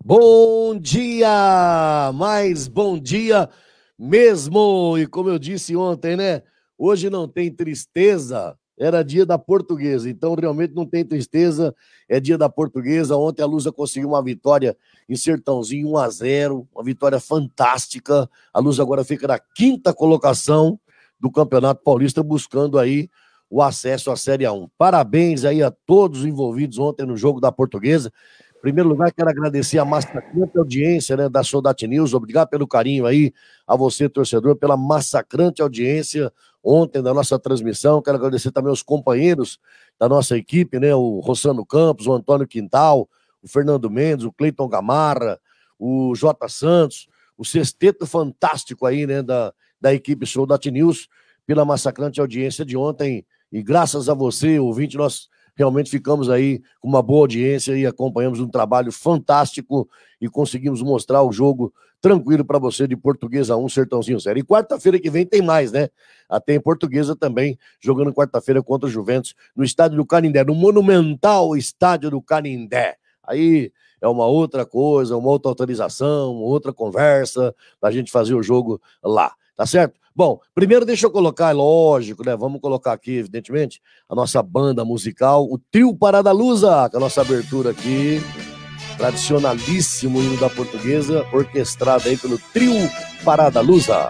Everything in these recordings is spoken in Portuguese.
Bom dia, mas bom dia mesmo. E como eu disse ontem, né? Hoje não tem tristeza, era dia da Portuguesa, então realmente não tem tristeza, é dia da Portuguesa. Ontem a Lusa conseguiu uma vitória em Sertãozinho, 1-0, uma vitória fantástica. A Lusa agora fica na quinta colocação do Campeonato Paulista, buscando aí o acesso à Série A1. Parabéns aí a todos os envolvidos ontem no jogo da Portuguesa. Em primeiro lugar, quero agradecer a massacrante audiência, né, da Soldati News. Obrigado pelo carinho aí, a você, torcedor, pela massacrante audiência ontem da nossa transmissão. Quero agradecer também aos companheiros da nossa equipe, né, o Rossano Campos, o Antônio Quintal, o Fernando Mendes, o Cleiton Gamarra, o Jota Santos, o sexteto fantástico aí, né, da equipe Soldati News, pela massacrante audiência de ontem. E graças a você, ouvinte, nós realmente ficamos aí com uma boa audiência e acompanhamos um trabalho fantástico e conseguimos mostrar o jogo tranquilo para você de Portuguesa 1, Sertãozinho 0. E quarta-feira que vem tem mais, né? Até em Portuguesa também, jogando quarta-feira contra o Juventus no estádio do Canindé, no monumental estádio do Canindé. Aí é uma outra coisa, uma outra autorização, uma outra conversa para a gente fazer o jogo lá, tá certo? Bom, primeiro deixa eu colocar, é lógico, né? Vamos colocar aqui, evidentemente, a nossa banda musical, o Trio Parada Lusa, com a nossa abertura aqui, tradicionalíssimo hino da Portuguesa, orquestrado aí pelo Trio Parada Lusa.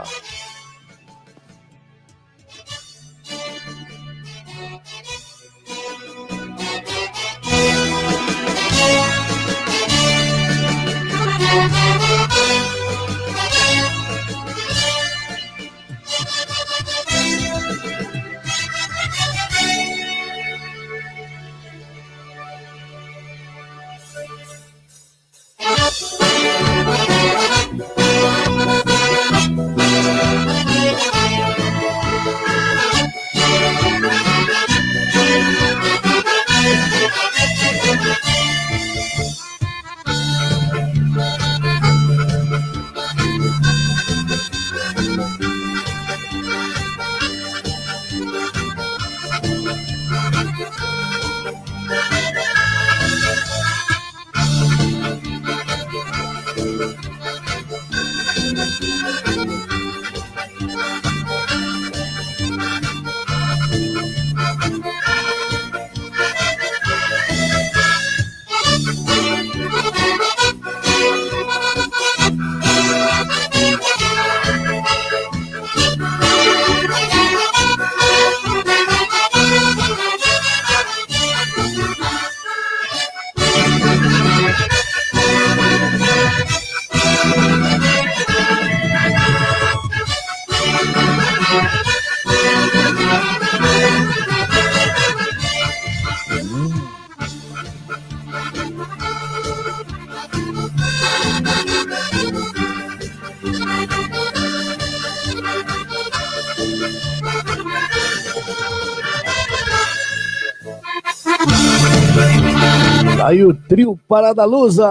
Aí o Trio Parada Lusa.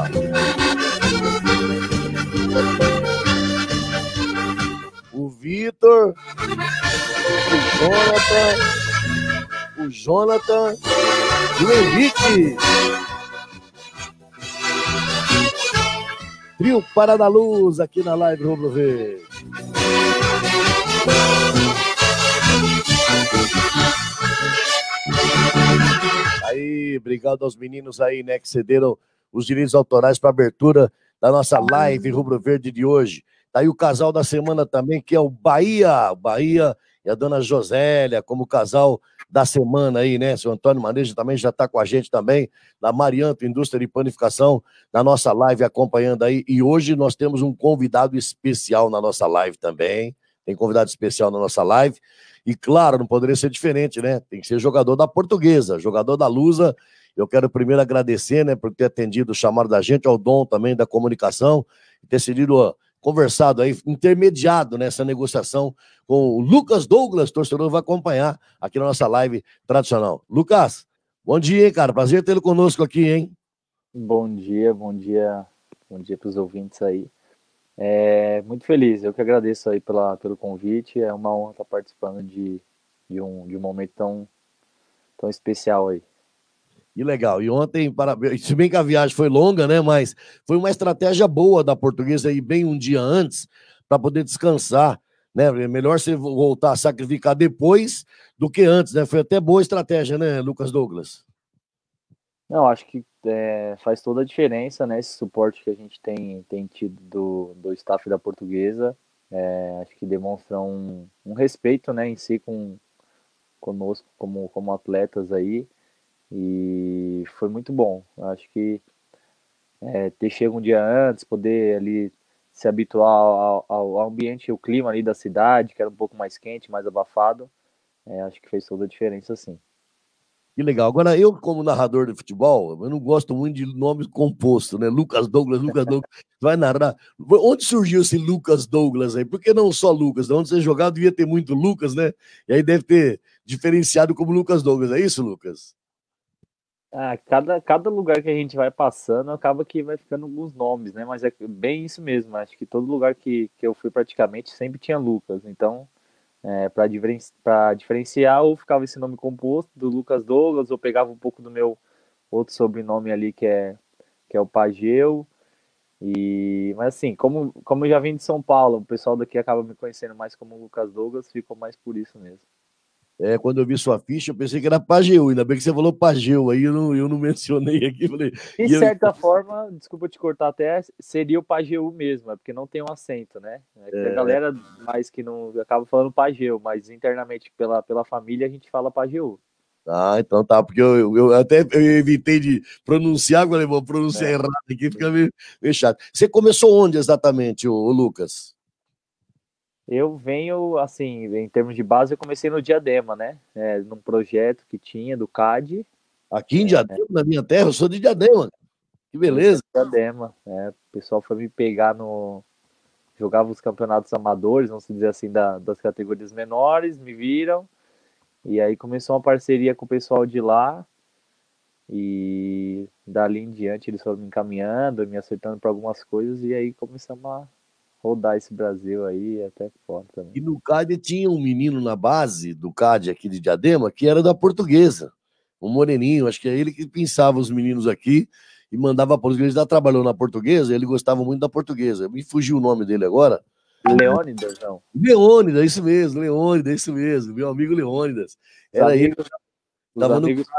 O Vitor, o Jonathan e o Henrique. Trio Parada Luz aqui na Live Rubro Verde. Aí, obrigado aos meninos aí, né, que cederam os direitos autorais para abertura da nossa Live Rubro Verde de hoje. Tá aí o casal da semana também, que é o Bahia. O Bahia e a dona Josélia, como casal da semana aí, né? Seu Antônio Manejo também já está com a gente também, da Marianto Indústria de Panificação, na nossa live acompanhando aí. E hoje nós temos um convidado especial na nossa live também. Tem convidado especial na nossa live. E claro, não poderia ser diferente, né? Tem que ser jogador da Portuguesa, jogador da Lusa. Eu quero primeiro agradecer, né, por ter atendido o chamado da gente, ao Dom também da comunicação, e ter sido conversado aí, intermediado nessa negociação com o Lucas Douglas, torcedor, vai acompanhar aqui na nossa live tradicional. Lucas, bom dia, hein, cara? Prazer tê-lo conosco aqui, hein? Bom dia para os ouvintes aí. Muito feliz, eu que agradeço aí pelo convite, é uma honra estar participando de um momento tão especial aí. Que legal. E ontem, parabéns, se bem que a viagem foi longa, né? Mas foi uma estratégia boa da Portuguesa ir bem um dia antes para poder descansar, né? É melhor você voltar a sacrificar depois do que antes, né? Foi até boa estratégia, né, Lucas Douglas? Não, acho que faz toda a diferença, né? Esse suporte que a gente tem tido do staff da Portuguesa. Acho que demonstra um respeito, né, em si conosco como atletas aí. E foi muito bom. Acho que ter chego um dia antes, poder ali se habituar ao ambiente, o clima ali da cidade, que era um pouco mais quente, mais abafado, acho que fez toda a diferença, sim. Que legal. Agora, eu, como narrador de futebol, eu não gosto muito de nomes compostos, né? Lucas Douglas, vai narrar. Onde surgiu esse Lucas Douglas aí? Por que não só Lucas? De onde você jogava, devia ter muito Lucas, né? E aí deve ter diferenciado como Lucas Douglas. É isso, Lucas? Ah, cada lugar que a gente vai passando acaba que vai ficando alguns nomes, né? Mas é bem isso mesmo. Acho que todo lugar que eu fui praticamente sempre tinha Lucas. Então, para diferenciar, ou ficava esse nome composto do Lucas Douglas, ou pegava um pouco do meu outro sobrenome ali que é o Pageu. Mas assim, como eu já vim de São Paulo, o pessoal daqui acaba me conhecendo mais como Lucas Douglas, ficou mais por isso mesmo. É, quando eu vi sua ficha, eu pensei que era Pageu. Ainda bem que você falou Pageu, aí eu não mencionei aqui. Falei, De e eu, certa forma, desculpa te cortar até, seria o Pageu mesmo, é porque não tem um acento, né? É que a é, galera mais que não acaba falando Pageu, mas internamente pela família a gente fala Pageu. então tá, porque eu até eu evitei de pronunciar, agora eu vou pronunciar Né? errado aqui, fica meio chato. Você começou onde exatamente, ô Lucas? Eu venho, assim, em termos de base, eu comecei no Diadema, né? Num projeto que tinha do CAD, Aqui em Diadema, na minha terra, eu sou de Diadema. Que comecei beleza. no Diadema, né? O pessoal foi me pegar no. Jogava os campeonatos amadores, vamos dizer assim, das categorias menores, me viram, e aí começou uma parceria com o pessoal de lá, e dali em diante eles foram me encaminhando, me acertando para algumas coisas, e aí começamos a rodar esse Brasil aí até fora também. E no CAD tinha um menino na base do CAD aqui de Diadema que era da Portuguesa. Um moreninho, acho que é ele que pensava os meninos aqui e mandava para os. Ele já trabalhou na Portuguesa, ele gostava muito da Portuguesa. Me fugiu o nome dele agora. Leônidas, não. Leônidas, isso mesmo, Leônidas, isso mesmo, meu amigo Leônidas. Os Era ele que amigos, os estava no. amigos,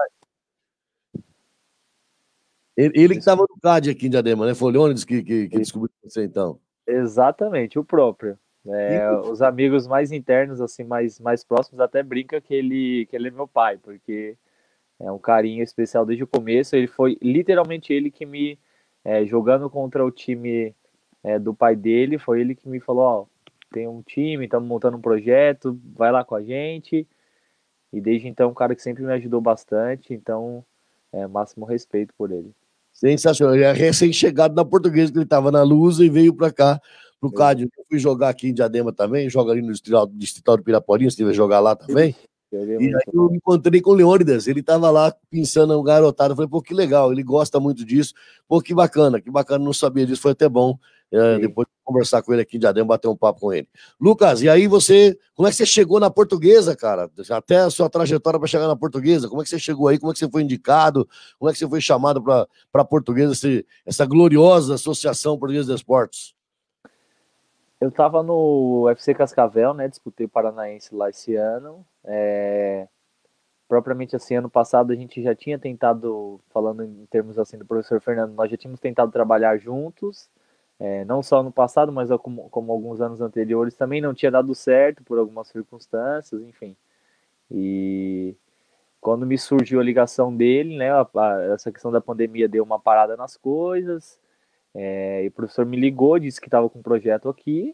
Ele que estava no CAD aqui em Diadema, né? Foi o Leônidas que descobriu você, então. exatamente, o próprio. E Os amigos mais internos, assim, mais próximos, até brinca que ele é meu pai, porque é um carinho especial desde o começo. Ele foi literalmente ele que me, jogando contra o time do pai dele, foi ele que me falou: Ó, tem um time, estamos montando um projeto, vai lá com a gente. E desde então, um cara que sempre me ajudou bastante, então, máximo respeito por ele. sensacional. Ele é recém-chegado na Portuguesa, que ele estava na Lusa e veio para cá, pro Exato. CAD. Eu fui jogar aqui em Diadema também, joga ali no Distrital do Piraporinho, se tiver jogar lá também. Ixi, joguei E aí muito eu lá. encontrei com o Leônidas, ele estava lá pensando um garotado. Eu falei, pô, que legal, ele gosta muito disso. Pô, que bacana, não sabia disso, foi até bom. Sim. Depois de conversar com ele aqui em Diadema, bater um papo com ele. Lucas, e aí você, como é que você chegou na Portuguesa, cara? Até a sua trajetória para chegar na Portuguesa, como é que você chegou aí? Como é que você foi indicado? Como é que você foi chamado para a Portuguesa, essa gloriosa Associação Portuguesa de Esportes? Eu tava no UFC Cascavel, né? Disputei o Paranaense lá esse ano. Propriamente assim, ano passado a gente já tinha tentado, falando em termos assim do professor Fernando, nós já tínhamos tentado trabalhar juntos, não só no passado, mas como alguns anos anteriores também não tinha dado certo por algumas circunstâncias, enfim. E quando me surgiu a ligação dele, né, essa questão da pandemia deu uma parada nas coisas, e o professor me ligou, disse que estava com um projeto aqui.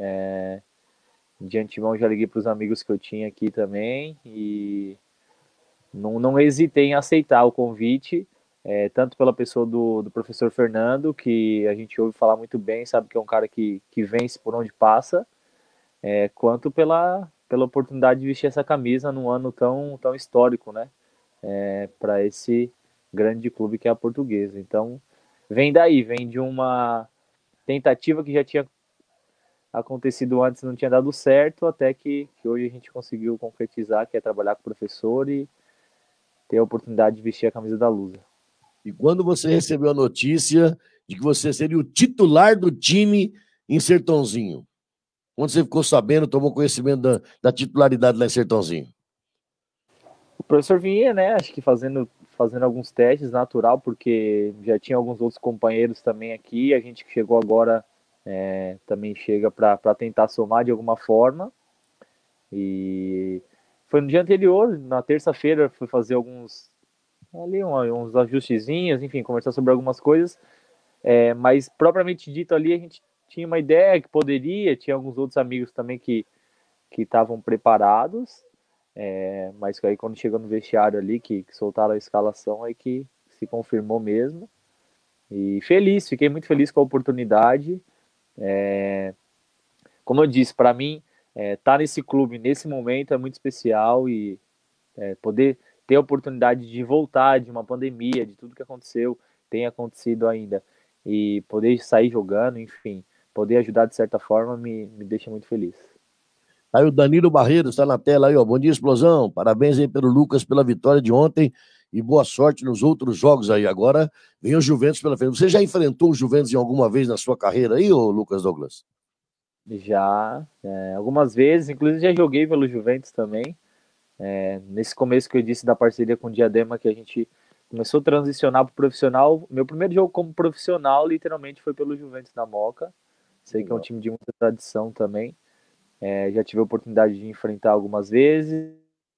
De antemão já liguei para os amigos que eu tinha aqui também e não hesitei em aceitar o convite, tanto pela pessoa do professor Fernando, que a gente ouve falar muito bem, sabe que é um cara que vence por onde passa, quanto pela oportunidade de vestir essa camisa num ano tão histórico, né? Para esse grande clube que é a Portuguesa. Então, vem daí, vem de uma tentativa que já tinha acontecido antes, não tinha dado certo, até que hoje a gente conseguiu concretizar, que é trabalhar com o professor ter a oportunidade de vestir a camisa da Lusa. E quando você recebeu a notícia de que você seria o titular do time em Sertãozinho? Quando você ficou sabendo, tomou conhecimento da titularidade lá em Sertãozinho? O professor vinha, né, acho que fazendo alguns testes, natural, porque já tinha alguns outros companheiros também aqui, a gente que chegou agora também chega para tentar somar de alguma forma, e foi no dia anterior, na terça-feira, fui fazer uns ajustezinhos, enfim, conversar sobre algumas coisas, mas propriamente dito ali a gente tinha uma ideia que poderia, tinha alguns outros amigos também que estavam preparados, mas aí quando chegou no vestiário ali, que soltaram a escalação, aí que se confirmou mesmo. E feliz, fiquei muito feliz com a oportunidade. Como eu disse, para mim, estar nesse clube, nesse momento, é muito especial e poder ter a oportunidade de voltar de uma pandemia, de tudo que aconteceu, tem acontecido ainda, e poder sair jogando, enfim, poder ajudar de certa forma, me deixa muito feliz. Aí o Danilo Barreiros está na tela aí, ó. Bom dia, Explosão. Parabéns aí pelo Lucas pela vitória de ontem e boa sorte nos outros jogos aí. Agora vem o Juventus pela frente. Você já enfrentou o Juventus em alguma vez na sua carreira aí, ô Lucas Douglas? Já, algumas vezes, inclusive já joguei pelo Juventus também. Nesse começo que eu disse da parceria com o Diadema, que a gente começou a transicionar para o profissional. Meu primeiro jogo como profissional, literalmente, foi pelo Juventus da Moca. Sei que é um Legal. time de muita tradição também. Já tive a oportunidade de enfrentar algumas vezes.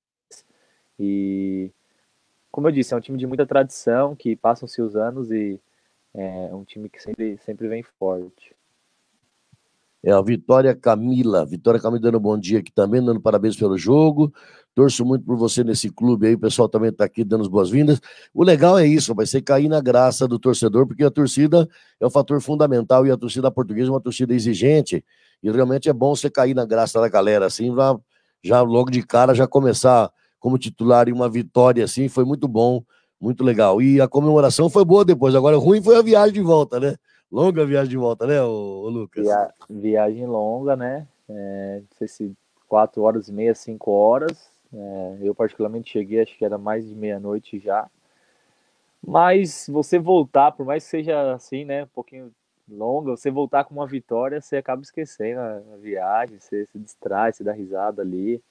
E, como eu disse, é um time de muita tradição, que passam-se os anos e é um time que sempre vem forte. É a Vitória Camila. Vitória Camila dando bom dia aqui também, dando parabéns pelo jogo. Torço muito por você nesse clube aí. O pessoal também está aqui dando as boas-vindas. O legal é isso, vai ser cair na graça do torcedor, porque a torcida é um fator fundamental e a torcida portuguesa é uma torcida exigente. E realmente é bom você cair na graça da galera, assim, já logo de cara já começar como titular em uma vitória assim. Foi muito bom, muito legal. E a comemoração foi boa depois. Agora, ruim foi a viagem de volta, né? Longa viagem de volta, né, ô Lucas? Viagem longa, né? Não sei se 4 horas e meia, 5 horas. Eu particularmente cheguei, acho que era mais de meia-noite já. Mas você voltar, por mais que seja assim, né, um pouquinho longa, você voltar com uma vitória, você acaba esquecendo a viagem, você se distrai, você dá risada ali.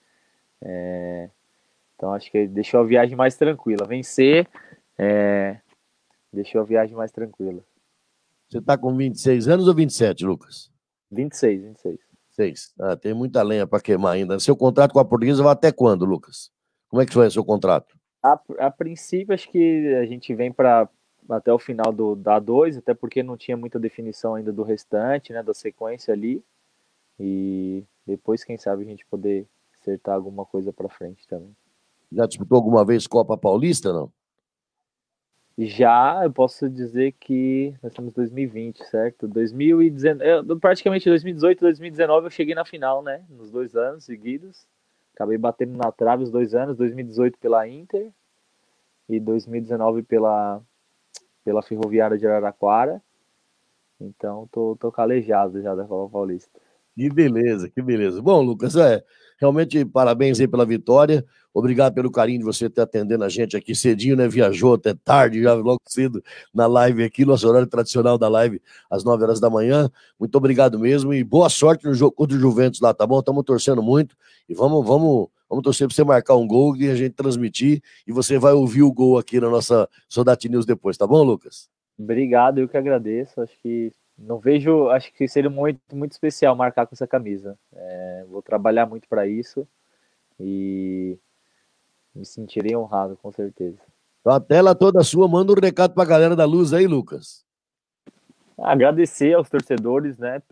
Então acho que deixou a viagem mais tranquila. Vencer, deixou a viagem mais tranquila. Você tá com 26 anos ou 27, Lucas? 26, 26. 6. Ah, tem muita lenha para queimar ainda. Seu contrato com a Portuguesa vai até quando, Lucas? Como é que foi o seu contrato? A princípio, acho que a gente vem para até o final da A2, até porque não tinha muita definição ainda do restante, né, da sequência ali. E depois, quem sabe, a gente poder acertar alguma coisa para frente também. Já disputou alguma vez Copa Paulista, não? Já eu posso dizer que nós estamos em 2020, certo? 2019, praticamente 2018, 2019 eu cheguei na final, né? Nos 2 anos seguidos. Acabei batendo na trave os 2 anos, 2018 pela Inter e 2019 pela Ferroviária de Araraquara. Então tô calejado já da Copa Paulista. Que beleza, que beleza. Bom, Lucas, realmente parabéns aí pela vitória. Obrigado pelo carinho de você estar atendendo a gente aqui cedinho, né? Viajou até tarde, já logo cedo na live aqui, nosso horário tradicional da live, às 9 horas da manhã. Muito obrigado mesmo e boa sorte no jogo contra o Juventus lá, tá bom? Estamos torcendo muito e vamos torcer para você marcar um gol e a gente transmitir e você vai ouvir o gol aqui na nossa Soldati News depois, tá bom, Lucas? Obrigado, eu que agradeço. Acho que não vejo, acho que seria muito especial marcar com essa camisa. Vou trabalhar muito para isso e me sentirei honrado, com certeza. Então, a tela toda sua, manda um recado pra galera da Luz aí, Lucas. Agradecer aos torcedores, né,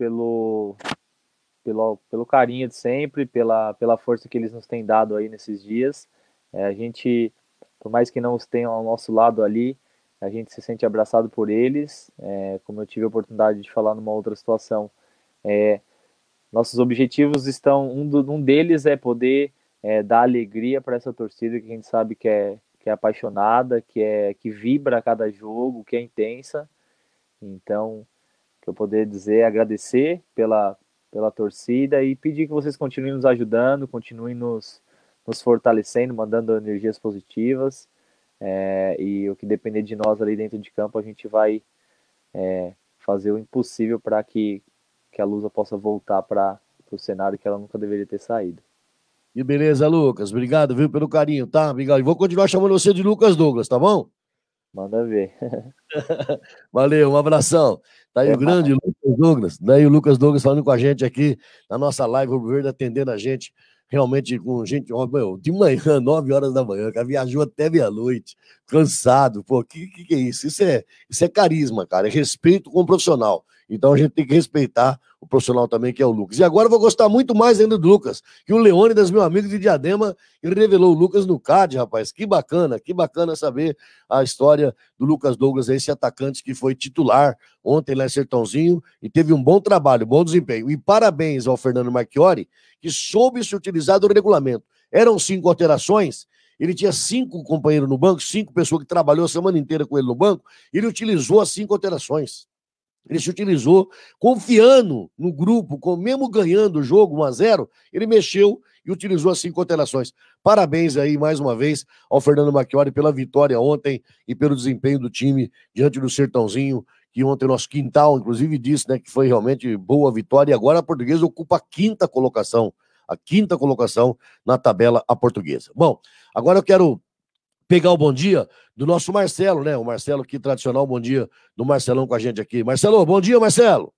pelo carinho de sempre, pela força que eles nos têm dado aí nesses dias. A gente, por mais que não os tenham ao nosso lado ali, a gente se sente abraçado por eles. Como eu tive a oportunidade de falar numa outra situação, nossos objetivos estão, um deles é poder dar alegria para essa torcida que a gente sabe que é apaixonada, que vibra a cada jogo, que é intensa. Então, o que eu poder dizer é agradecer pela torcida e pedir que vocês continuem nos ajudando, continuem nos fortalecendo, mandando energias positivas. e o que depender de nós ali dentro de campo, a gente vai fazer o impossível para que a Lusa possa voltar para o cenário que ela nunca deveria ter saído. E beleza, Lucas. Obrigado, viu, pelo carinho, tá? Obrigado. E vou continuar chamando você de Lucas Douglas, tá bom? Manda ver. Valeu, um abração. Tá aí o grande Lucas Douglas. Daí o Lucas Douglas falando com a gente aqui na nossa live, o Verde atendendo a gente, realmente com gente, de manhã, 9 horas da manhã, cara, viajou até meia-noite, cansado. Pô, que é isso? Isso é carisma, cara, é respeito com o profissional. Então a gente tem que respeitar o profissional também, que é o Lucas. E agora eu vou gostar muito mais ainda do Lucas, que o Leônidas, meu amigo de Diadema, revelou o Lucas no CAD, rapaz. Que bacana saber a história do Lucas Douglas, esse atacante que foi titular ontem lá em Sertãozinho e teve um bom trabalho, bom desempenho. E parabéns ao Fernando Marchiori, que soube se utilizar do regulamento. Eram 5 alterações, ele tinha 5 companheiros no banco, 5 pessoas que trabalhou a semana inteira com ele no banco, ele utilizou as 5 alterações. Ele se utilizou, confiando no grupo, mesmo ganhando o jogo 1-0, ele mexeu e utilizou as 5 alterações. Parabéns aí, mais uma vez, ao Fernando Marchiori pela vitória ontem e pelo desempenho do time diante do Sertãozinho, que ontem o nosso quintal, inclusive, disse, né, que foi realmente boa vitória, e agora a Portuguesa ocupa a 5ª colocação na tabela a Portuguesa. Bom, agora eu quero pegar o bom dia do nosso Marcelo, né? O Marcelo aqui, tradicional, bom dia do Marcelão com a gente aqui. Marcelo, bom dia, Marcelo.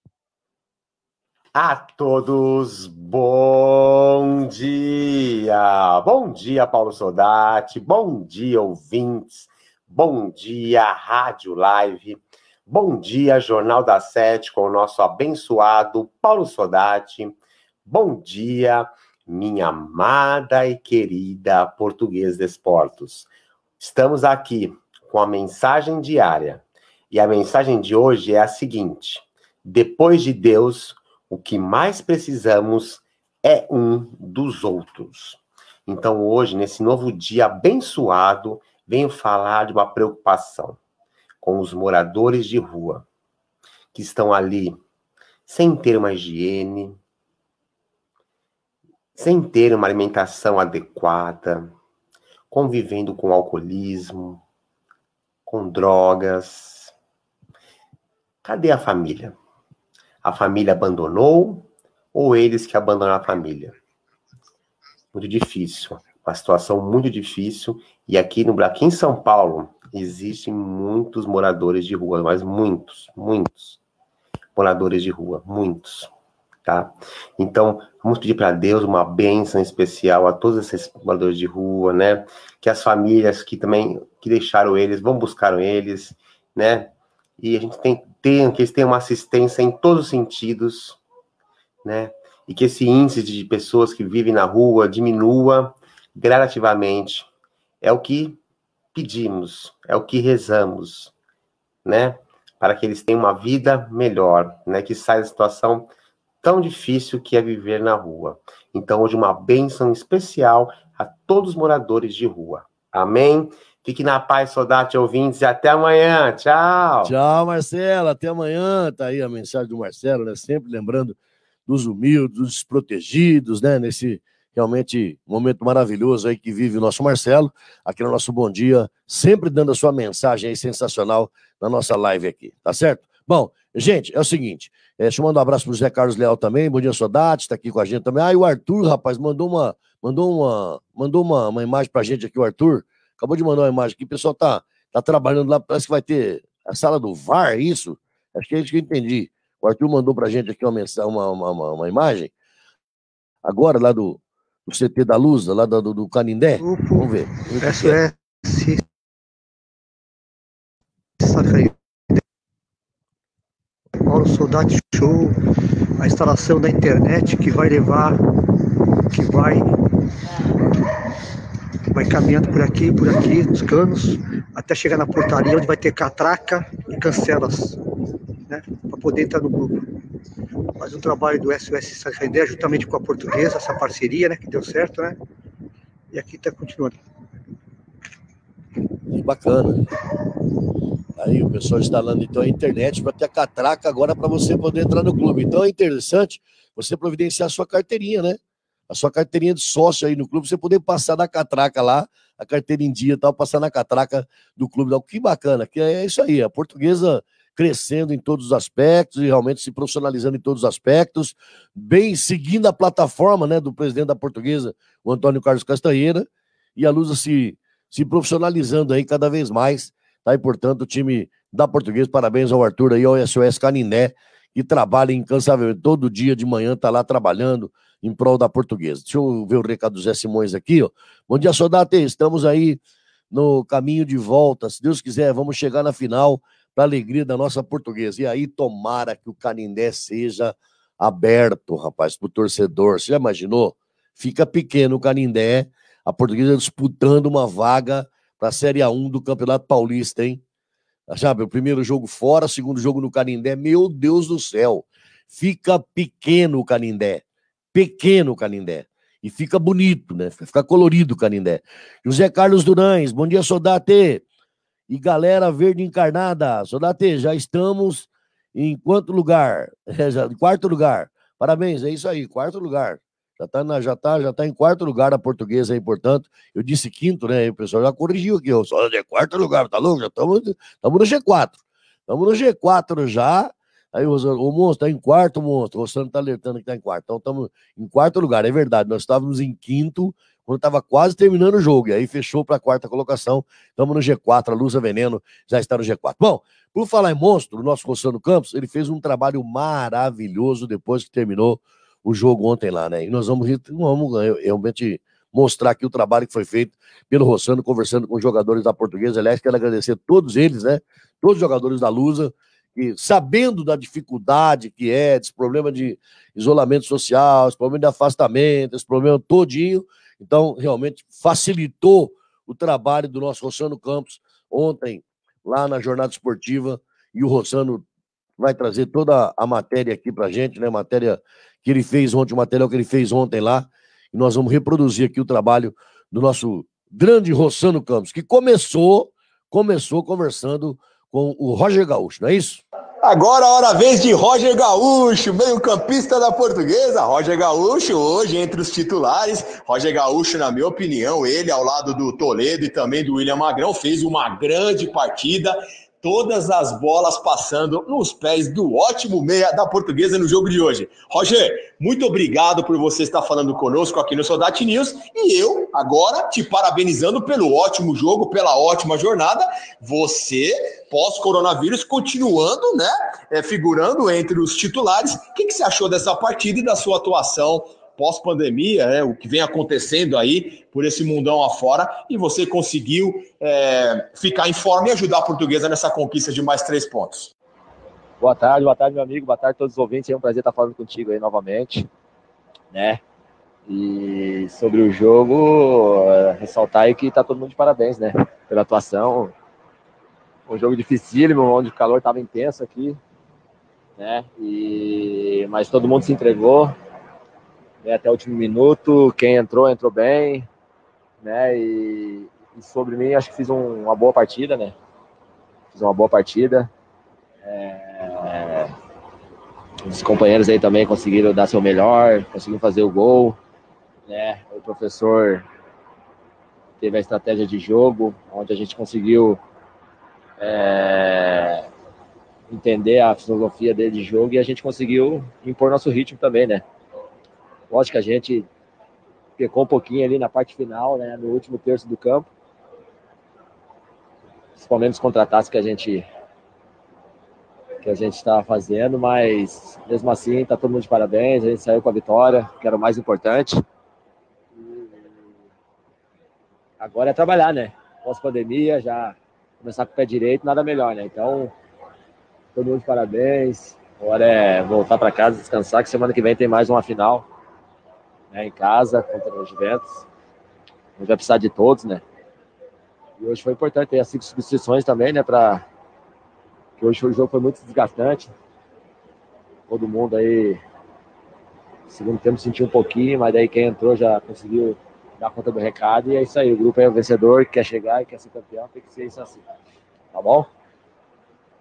A todos, bom dia! Bom dia, Paulo Soldati, bom dia, ouvintes, bom dia, Rádio Live, bom dia, Jornal da 7, com o nosso abençoado Paulo Soldati, bom dia, minha amada e querida Portuguesa Desportos. Estamos aqui com a mensagem diária, e a mensagem de hoje é a seguinte: depois de Deus, o que mais precisamos é um dos outros. Então hoje, nesse novo dia abençoado, venho falar de uma preocupação com os moradores de rua, que estão ali sem ter uma higiene, sem ter uma alimentação adequada, convivendo com alcoolismo, com drogas. Cadê a família? A família abandonou ou eles que abandonaram a família? Muito difícil, uma situação muito difícil. E aqui em São Paulo existem muitos moradores de rua, mas muitos moradores de rua, muitos, tá? Então, vamos pedir para Deus uma bênção especial a todos esses moradores de rua, né? Que as famílias que deixaram eles, vão buscar eles, né? E a gente que eles tenham uma assistência em todos os sentidos, né? E que esse índice de pessoas que vivem na rua diminua gradativamente. É o que pedimos, é o que rezamos, né? Para que eles tenham uma vida melhor, né? Que saia da situação tão difícil que é viver na rua. Então, hoje, uma bênção especial a todos os moradores de rua. Amém? Fique na paz, Soldati, ouvintes, e até amanhã. Tchau! Tchau, Marcelo. Até amanhã. Tá aí a mensagem do Marcelo, né? Sempre lembrando dos humildes, dos desprotegidos, né? Nesse realmente momento maravilhoso aí que vive o nosso Marcelo, aqui no nosso Bom Dia, sempre dando a sua mensagem aí sensacional na nossa live aqui, tá certo? Bom, gente, é o seguinte, deixa eu mandar um abraço pro José Carlos Leal também, bom dia, Soldati, tá aqui com a gente também. E o Arthur, rapaz, mandou uma imagem pra gente aqui, o Arthur, acabou de mandar uma imagem aqui, o pessoal tá trabalhando lá, parece que vai ter a sala do VAR, isso? Acho que é isso que eu entendi. O Arthur mandou pra gente aqui uma imagem, agora lá do CT da Luz, lá do Canindé. Vamos ver. SOS Paulo Soldati Show, a instalação da internet que vai caminhando por aqui, os canos, até chegar na portaria onde vai ter catraca e cancelas, né, para poder entrar no grupo. Faz um trabalho do SOS Sarraindé juntamente com a Portuguesa, essa parceria, né, que deu certo, né? E aqui está continuando. Que bacana. Aí o pessoal instalando então a internet para ter a catraca agora para você poder entrar no clube. Então é interessante você providenciar a sua carteirinha, né? a sua carteirinha de sócio aí no clube, você poder passar na catraca lá, a carteira em dia e tal, passar na catraca do clube. Que bacana, que é isso aí, a Portuguesa crescendo em todos os aspectos e realmente se profissionalizando em todos os aspectos, bem seguindo a plataforma, né, do presidente da Portuguesa, o Antônio Carlos Castanheira, e a Lusa se profissionalizando aí cada vez mais, tá? E, portanto, o time da Portuguesa, parabéns ao Arthur aí, ao SOS Canindé, que trabalha incansavelmente, todo dia de manhã tá lá trabalhando em prol da Portuguesa. Deixa eu ver o recado do Zé Simões aqui, ó. Bom dia, Sodate, estamos aí no caminho de volta, se Deus quiser, vamos chegar na final para alegria da nossa Portuguesa. E aí, tomara que o Canindé seja aberto, rapaz, pro torcedor. Você já imaginou? Fica pequeno o Canindé, a Portuguesa disputando uma vaga para a Série A1 do Campeonato Paulista, hein? Sabe, o primeiro jogo fora, segundo jogo no Canindé, meu Deus do céu, fica pequeno o Canindé, e fica bonito, né? Fica colorido o Canindé. José Carlos Durães, bom dia, Sodate, e galera verde encarnada, Sodate, já estamos em quanto lugar? Em quarto lugar, parabéns, é isso aí, quarto lugar. Já tá em quarto lugar a Portuguesa aí, portanto. Eu disse quinto, né? O pessoal já corrigiu aqui. Só é quarto lugar, tá louco? Já estamos no G4. Estamos no G4 já. Aí o Monstro tá em quarto, Monstro. O Rossano tá alertando que tá em quarto. Então estamos em quarto lugar, é verdade. Nós estávamos em quinto quando estava quase terminando o jogo. E aí fechou para a quarta colocação. Estamos no G4. A Lusa Veneno já está no G4. Bom, por falar em Monstro, o nosso Rossano Campos, ele fez um trabalho maravilhoso depois que terminou o jogo ontem lá, né? E nós vamos realmente mostrar aqui o trabalho que foi feito pelo Rossano, conversando com os jogadores da Portuguesa. Aliás, quero agradecer a todos eles, né? Todos os jogadores da Lusa, que sabendo da dificuldade que é, desse problema de isolamento social, esse problema de afastamento, esse problema todinho, então realmente facilitou o trabalho do nosso Rossano Campos ontem, lá na jornada esportiva, e o Rossano vai trazer toda a matéria aqui pra gente, né? Matéria que ele fez ontem, o material que ele fez ontem lá, e nós vamos reproduzir aqui o trabalho do nosso grande Rossano Campos, que começou conversando com o Roger Gaúcho, não é isso? Agora a vez de Roger Gaúcho, meio-campista da Portuguesa. Roger Gaúcho hoje entre os titulares. Roger Gaúcho, na minha opinião, ele ao lado do Toledo e também do William Magrão, fez uma grande partida. Todas as bolas passando nos pés do ótimo meia da Portuguesa no jogo de hoje. Roger, muito obrigado por você estar falando conosco aqui no Soldati News. E eu, agora, te parabenizando pelo ótimo jogo, pela ótima jornada. Você, pós-coronavírus, continuando, né, figurando entre os titulares. O que você achou dessa partida e da sua atuação pós-pandemia, né, o que vem acontecendo aí por esse mundão afora, e você conseguiu ficar em forma e ajudar a Portuguesa nessa conquista de mais 3 pontos. Boa tarde, meu amigo, boa tarde a todos os ouvintes, é um prazer estar falando contigo aí novamente, né, e sobre o jogo, ressaltar aí que tá todo mundo de parabéns, né, pela atuação, um jogo dificílimo, onde o calor estava intenso aqui, né, mas todo mundo se entregou, né, até o último minuto, quem entrou bem, né, e sobre mim, acho que fiz uma boa partida, né, os companheiros aí também conseguiram dar seu melhor, conseguiram fazer o gol, né, o professor teve a estratégia de jogo, onde a gente conseguiu entender a filosofia dele de jogo e a gente conseguiu impor nosso ritmo também, né. Lógico que a gente pecou um pouquinho ali na parte final, né, no último terço do campo, principalmente nos contra-ataques que a gente estava fazendo, mas mesmo assim tá todo mundo de parabéns, a gente saiu com a vitória, que era o mais importante. E agora é trabalhar, né? Pós-pandemia, já começar com o pé direito, nada melhor, né? Então, todo mundo de parabéns. Agora é voltar para casa, descansar, que semana que vem tem mais uma final, né, em casa, contra os Juventus. A gente vai precisar de todos, né? E hoje foi importante ter as 5 substituições também, né? Que hoje o jogo foi muito desgastante. Todo mundo aí, no segundo tempo, sentiu um pouquinho, mas daí quem entrou já conseguiu dar conta do recado. E é isso aí, o grupo é o vencedor, quer chegar e quer ser campeão, tem que ser isso assim. Tá bom?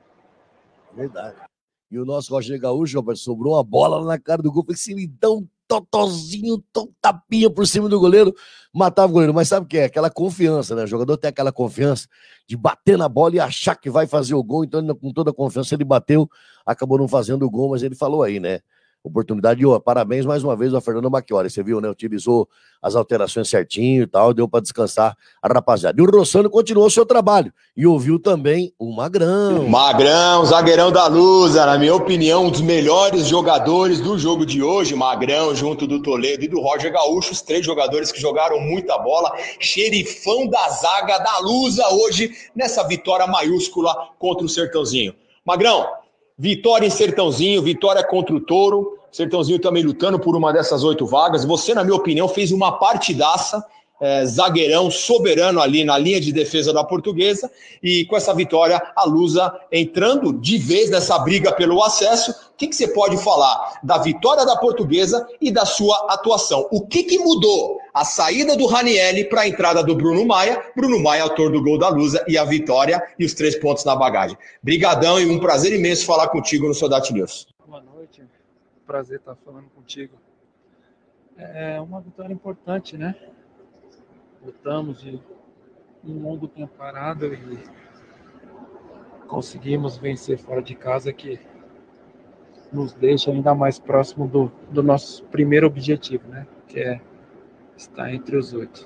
Verdade. E o nosso Roger Gaúcho, rapaz, sobrou uma bola lá na cara do gol. Falei assim, então totozinho, tapinha por cima do goleiro, matava o goleiro. Mas sabe o que é? Aquela confiança, né? O jogador tem aquela confiança de bater na bola e achar que vai fazer o gol. Então, com toda a confiança, ele bateu, acabou não fazendo o gol, mas ele falou aí, né? Oportunidade, parabéns mais uma vez ao Fernando Macchioli, você viu, né, utilizou as alterações certinho e tal, deu para descansar a rapaziada. E o Rossano continuou seu trabalho, e ouviu também o Magrão. Magrão, zagueirão da Lusa, na minha opinião, um dos melhores jogadores do jogo de hoje, Magrão, junto do Toledo e do Roger Gaúcho, os 3 jogadores que jogaram muita bola, xerifão da zaga da Lusa hoje, nessa vitória maiúscula contra o Sertãozinho. Magrão, vitória em Sertãozinho, vitória contra o Touro, Sertãozinho também lutando por uma dessas 8 vagas. Você, na minha opinião, fez uma partidaça, zagueirão soberano ali na linha de defesa da Portuguesa, e com essa vitória a Lusa entrando de vez nessa briga pelo acesso. O que você pode falar da vitória da Portuguesa e da sua atuação? O que mudou? A saída do Ranieri para a entrada do Bruno Maia, autor do gol da Lusa, e a vitória e os 3 pontos na bagagem. Brigadão e um prazer imenso falar contigo no Soldati News. Boa noite, prazer estar falando contigo. É uma vitória importante, né? Lutamos de um longo tempo parado e conseguimos vencer fora de casa, que nos deixa ainda mais próximo do nosso primeiro objetivo, né? Que é estar entre os 8.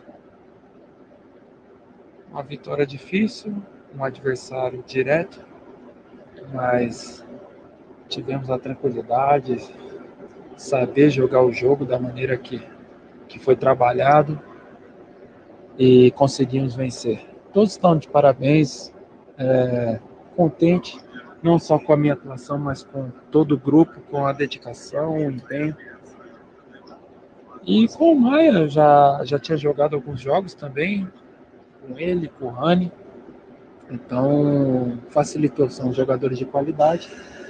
Uma vitória difícil, um adversário direto, mas tivemos a tranquilidade, saber jogar o jogo da maneira que foi trabalhado, e conseguimos vencer. Todos estão de parabéns, contente, não só com a minha atuação, mas com todo o grupo, com a dedicação, o empenho. E com o Maia, já tinha jogado alguns jogos também, com ele, com o Rani, então facilitou, são jogadores de qualidade,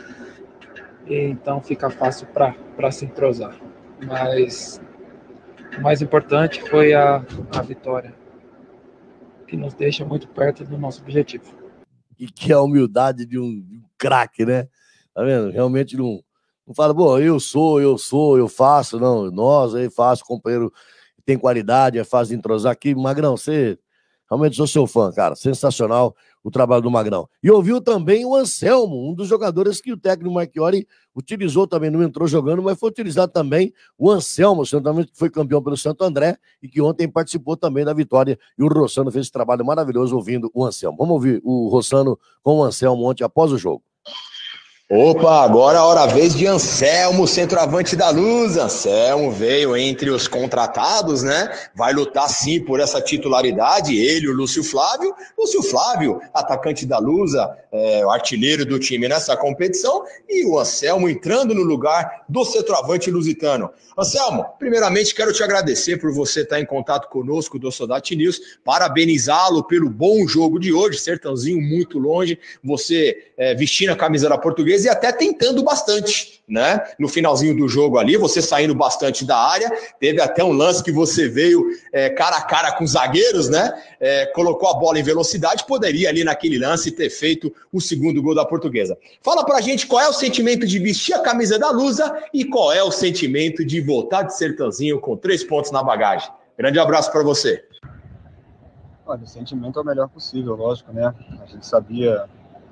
e então fica fácil para se entrosar. Mas o mais importante foi a vitória, que nos deixa muito perto do nosso objetivo. E que é a humildade de um craque, né? Tá vendo? Realmente não fala, bom, eu faço, não, nós aí faço, companheiro tem qualidade, é fácil de entrosar aqui. Magrão, você realmente sou seu fã, cara, sensacional o trabalho do Magrão. E ouviu também o Anselmo, um dos jogadores que o técnico Macchioli utilizou também, não entrou jogando, mas foi utilizado também o Anselmo, que foi campeão pelo Santo André e que ontem participou também da vitória, e o Rossano fez esse trabalho maravilhoso ouvindo o Anselmo. Vamos ouvir o Rossano com o Anselmo ontem após o jogo. Opa, agora a hora vez de Anselmo, centroavante da Luz. Anselmo veio entre os contratados, né? Vai lutar sim por essa titularidade. Ele, o Lúcio Flávio, atacante da Lusa, o artilheiro do time nessa competição, e o Anselmo entrando no lugar do centroavante lusitano. Anselmo, primeiramente quero te agradecer por você estar em contato conosco do Soldati News, parabenizá-lo pelo bom jogo de hoje, Sertãozinho muito longe, você vestindo a camisa da Portuguesa e até tentando bastante, né? No finalzinho do jogo ali, você saindo bastante da área, teve até um lance que você veio cara a cara com os zagueiros, né? Colocou a bola em velocidade, poderia ali naquele lance ter feito o segundo gol da Portuguesa. Fala pra gente qual é o sentimento de vestir a camisa da Lusa e qual é o sentimento de voltar de Sertãozinho com 3 pontos na bagagem. Grande abraço para você. Olha, o sentimento é o melhor possível, lógico, né? A gente sabia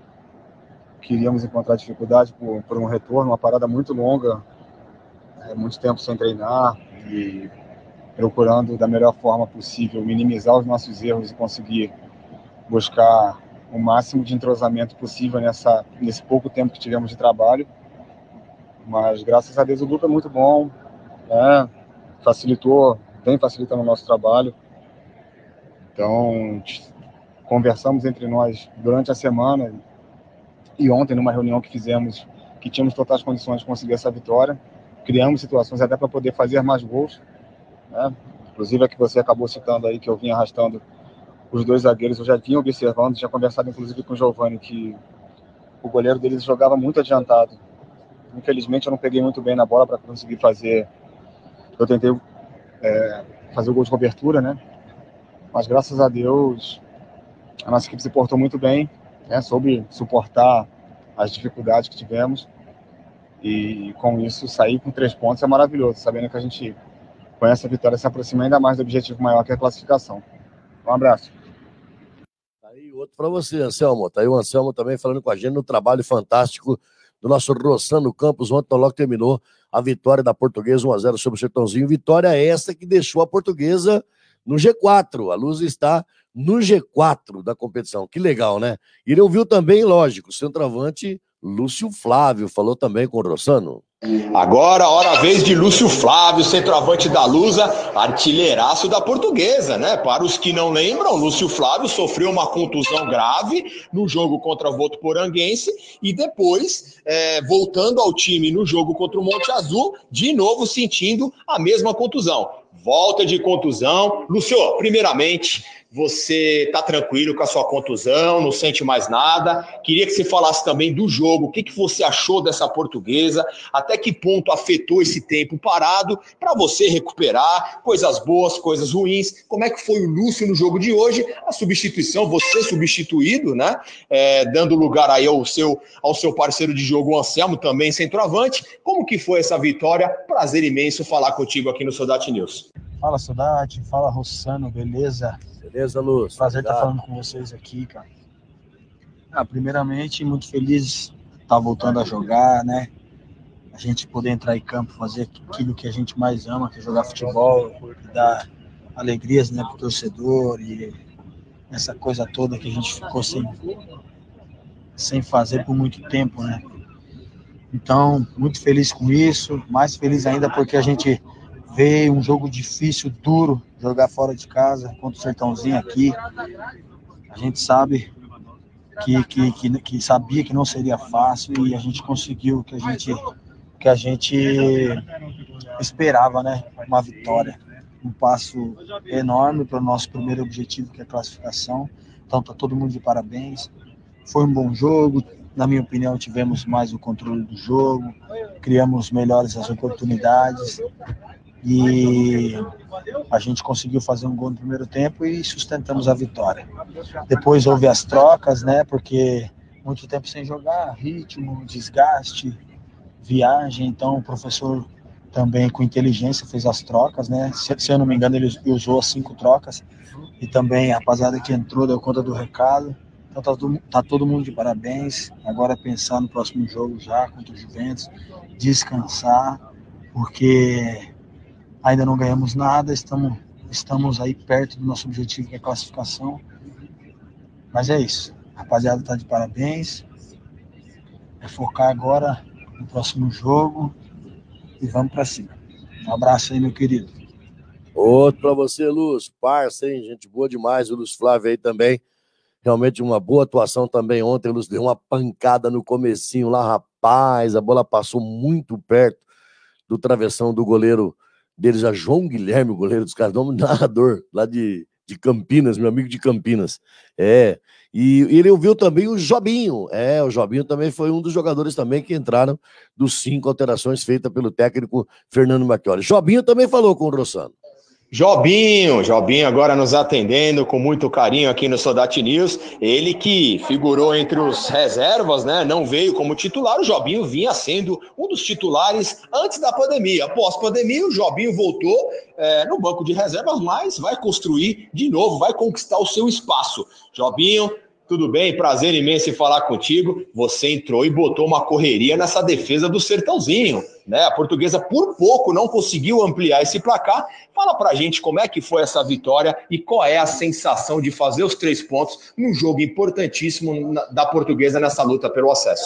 que iríamos encontrar dificuldade por um retorno, uma parada muito longa, muito tempo sem treinar e procurando da melhor forma possível minimizar os nossos erros e conseguir buscar o máximo de entrosamento possível nesse pouco tempo que tivemos de trabalho. Mas graças a Deus o grupo é muito bom, né? Vem facilitando o nosso trabalho. Então, conversamos entre nós durante a semana e ontem, numa reunião que fizemos, que tínhamos totais condições de conseguir essa vitória. Criamos situações até para poder fazer mais gols, né? Inclusive a que você acabou citando aí, que eu vinha arrastando os 2 zagueiros, eu já vinha observando, tinha conversado inclusive com o Giovani, que o goleiro deles jogava muito adiantado. Infelizmente eu não peguei muito bem na bola para conseguir fazer. Eu tentei fazer o gol de cobertura, né? Mas graças a Deus a nossa equipe se portou muito bem, né? Soube suportar as dificuldades que tivemos E com isso, sair com 3 pontos é maravilhoso, sabendo que a gente, com essa vitória, se aproxima ainda mais do objetivo maior, que é a classificação. Um abraço. Aí outro para você, Anselmo. Tá aí o Anselmo também falando com a gente no trabalho fantástico do nosso Rossano Campos. Ontem logo terminou a vitória da Portuguesa 1-0 sobre o Sertãozinho. Vitória essa que deixou a Portuguesa no G4. A Luz está no G4 da competição. Que legal, né? E ele ouviu também, lógico, o centroavante Lúcio Flávio falou também com o Rossano. Agora, hora vez de Lúcio Flávio, centroavante da Lusa, artilheiraço da Portuguesa, né? Para os que não lembram, Lúcio Flávio sofreu uma contusão grave no jogo contra o Votuporanguense e depois, voltando ao time no jogo contra o Monte Azul, de novo sentindo a mesma contusão. Volta de contusão. Lúcio, primeiramente, você tá tranquilo com a sua contusão, não sente mais nada. Queria que você falasse também do jogo, o que você achou dessa Portuguesa, até que ponto afetou esse tempo parado para você recuperar, coisas boas, coisas ruins. Como é que foi o Lúcio no jogo de hoje? A substituição, você substituído, né? Dando lugar aí ao seu parceiro de jogo, o Anselmo, também centroavante. Como que foi essa vitória? Prazer imenso falar contigo aqui no Soldati News. Fala, Soldati. Fala, Rossano. Beleza? Beleza, Lúcio? Prazer estar falando com vocês aqui, cara. Primeiramente, muito feliz de estar voltando a jogar, né? A gente poder entrar em campo, fazer aquilo que a gente mais ama, que é jogar futebol, dar alegrias, né, pro torcedor e essa coisa toda que a gente ficou sem fazer por muito tempo, né? Então, muito feliz com isso, mais feliz ainda porque a gente vê um jogo difícil, duro, jogar fora de casa, contra o Sertãozinho aqui. A gente sabe que sabia que não seria fácil e a gente conseguiu o que a gente esperava, né? Uma vitória. Um passo enorme para o nosso primeiro objetivo, que é a classificação. Então, tá todo mundo de parabéns. Foi um bom jogo. Na minha opinião, tivemos mais o controle do jogo, criamos melhores as oportunidades. E a gente conseguiu fazer um gol no primeiro tempo e sustentamos a vitória. Depois houve as trocas, né? Porque muito tempo sem jogar, ritmo, desgaste, viagem. Então o professor também com inteligência fez as trocas, né? Se eu não me engano, ele usou as 5 trocas. E também a rapaziada que entrou deu conta do recado. Então tá todo mundo de parabéns. Agora pensar no próximo jogo já contra o Juventus, descansar, porque ainda não ganhamos nada, estamos aí perto do nosso objetivo, que é a classificação. Mas é isso. A rapaziada está de parabéns. É focar agora no próximo jogo e vamos para cima. Um abraço aí, meu querido. Outro para você, Lúcio. Parça, hein? Gente boa demais. O Lúcio Flávio aí também. Realmente uma boa atuação também ontem. O Lúcio deu uma pancada no comecinho lá, rapaz. A bola passou muito perto do travessão do goleiro deles, a João Guilherme, o goleiro dos caras, nome narrador, lá de Campinas, meu amigo de Campinas. E ele ouviu também o Jobinho. O Jobinho também foi um dos jogadores também que entraram dos 5 alterações feitas pelo técnico Fernando Macchioli. Jobinho também falou com o Rossano. Jobinho agora nos atendendo com muito carinho aqui no Soldati News. Ele que figurou entre os reservas, né? Não veio como titular. O Jobinho vinha sendo um dos titulares antes da pandemia. Após pandemia, o Jobinho voltou no banco de reservas, mas vai construir de novo, vai conquistar o seu espaço. Jobinho, tudo bem? Prazer imenso em falar contigo. Você entrou e botou uma correria nessa defesa do Sertãozinho, né? A Portuguesa por pouco não conseguiu ampliar esse placar. Fala pra gente como é que foi essa vitória e qual é a sensação de fazer os 3 pontos num jogo importantíssimo da Portuguesa nessa luta pelo acesso.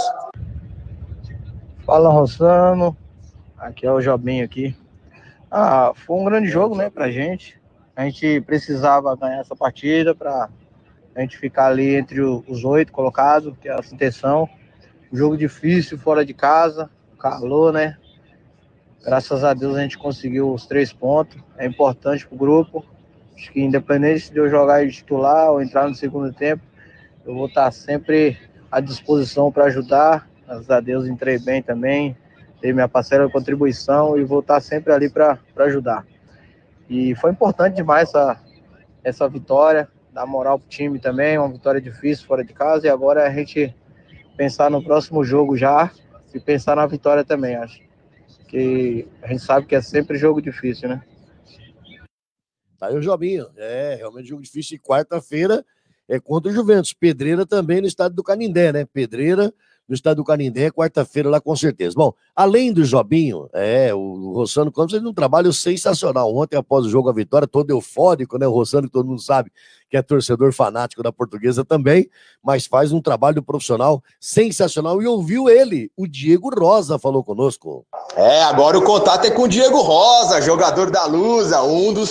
Fala, Rossano. Aqui é o Jobinho aqui. Foi um grande jogo, né, pra gente. A gente precisava ganhar essa partida para a gente ficar ali entre os 8 colocados, que é a intenção. Jogo difícil, fora de casa, calor, né? Graças a Deus a gente conseguiu os 3 pontos. É importante para o grupo. Acho que independente de eu jogar de titular ou entrar no segundo tempo, eu vou estar sempre à disposição para ajudar. Graças a Deus entrei bem também, dei minha parcela de contribuição e vou estar sempre ali para ajudar. E foi importante demais essa vitória, dar moral pro time também, uma vitória difícil fora de casa, e agora é a gente pensar no próximo jogo já, e pensar na vitória também, acho. Que a gente sabe que é sempre jogo difícil, né? Tá aí o Jobinho. Realmente jogo difícil. E quarta-feira é contra o Juventus. Pedreira também no estádio do Canindé, né? Pedreira no estádio do Canindé, quarta-feira lá com certeza. Bom, além do Jobinho, o Rossano Campos fez um trabalho sensacional. Ontem, após o jogo, a vitória, todo eufórico, né? O Rossano, que todo mundo sabe que é torcedor fanático da Portuguesa também, mas faz um trabalho profissional sensacional. E ouviu ele, o Diego Rosa falou conosco. Agora o contato é com o Diego Rosa, jogador da Lusa, um dos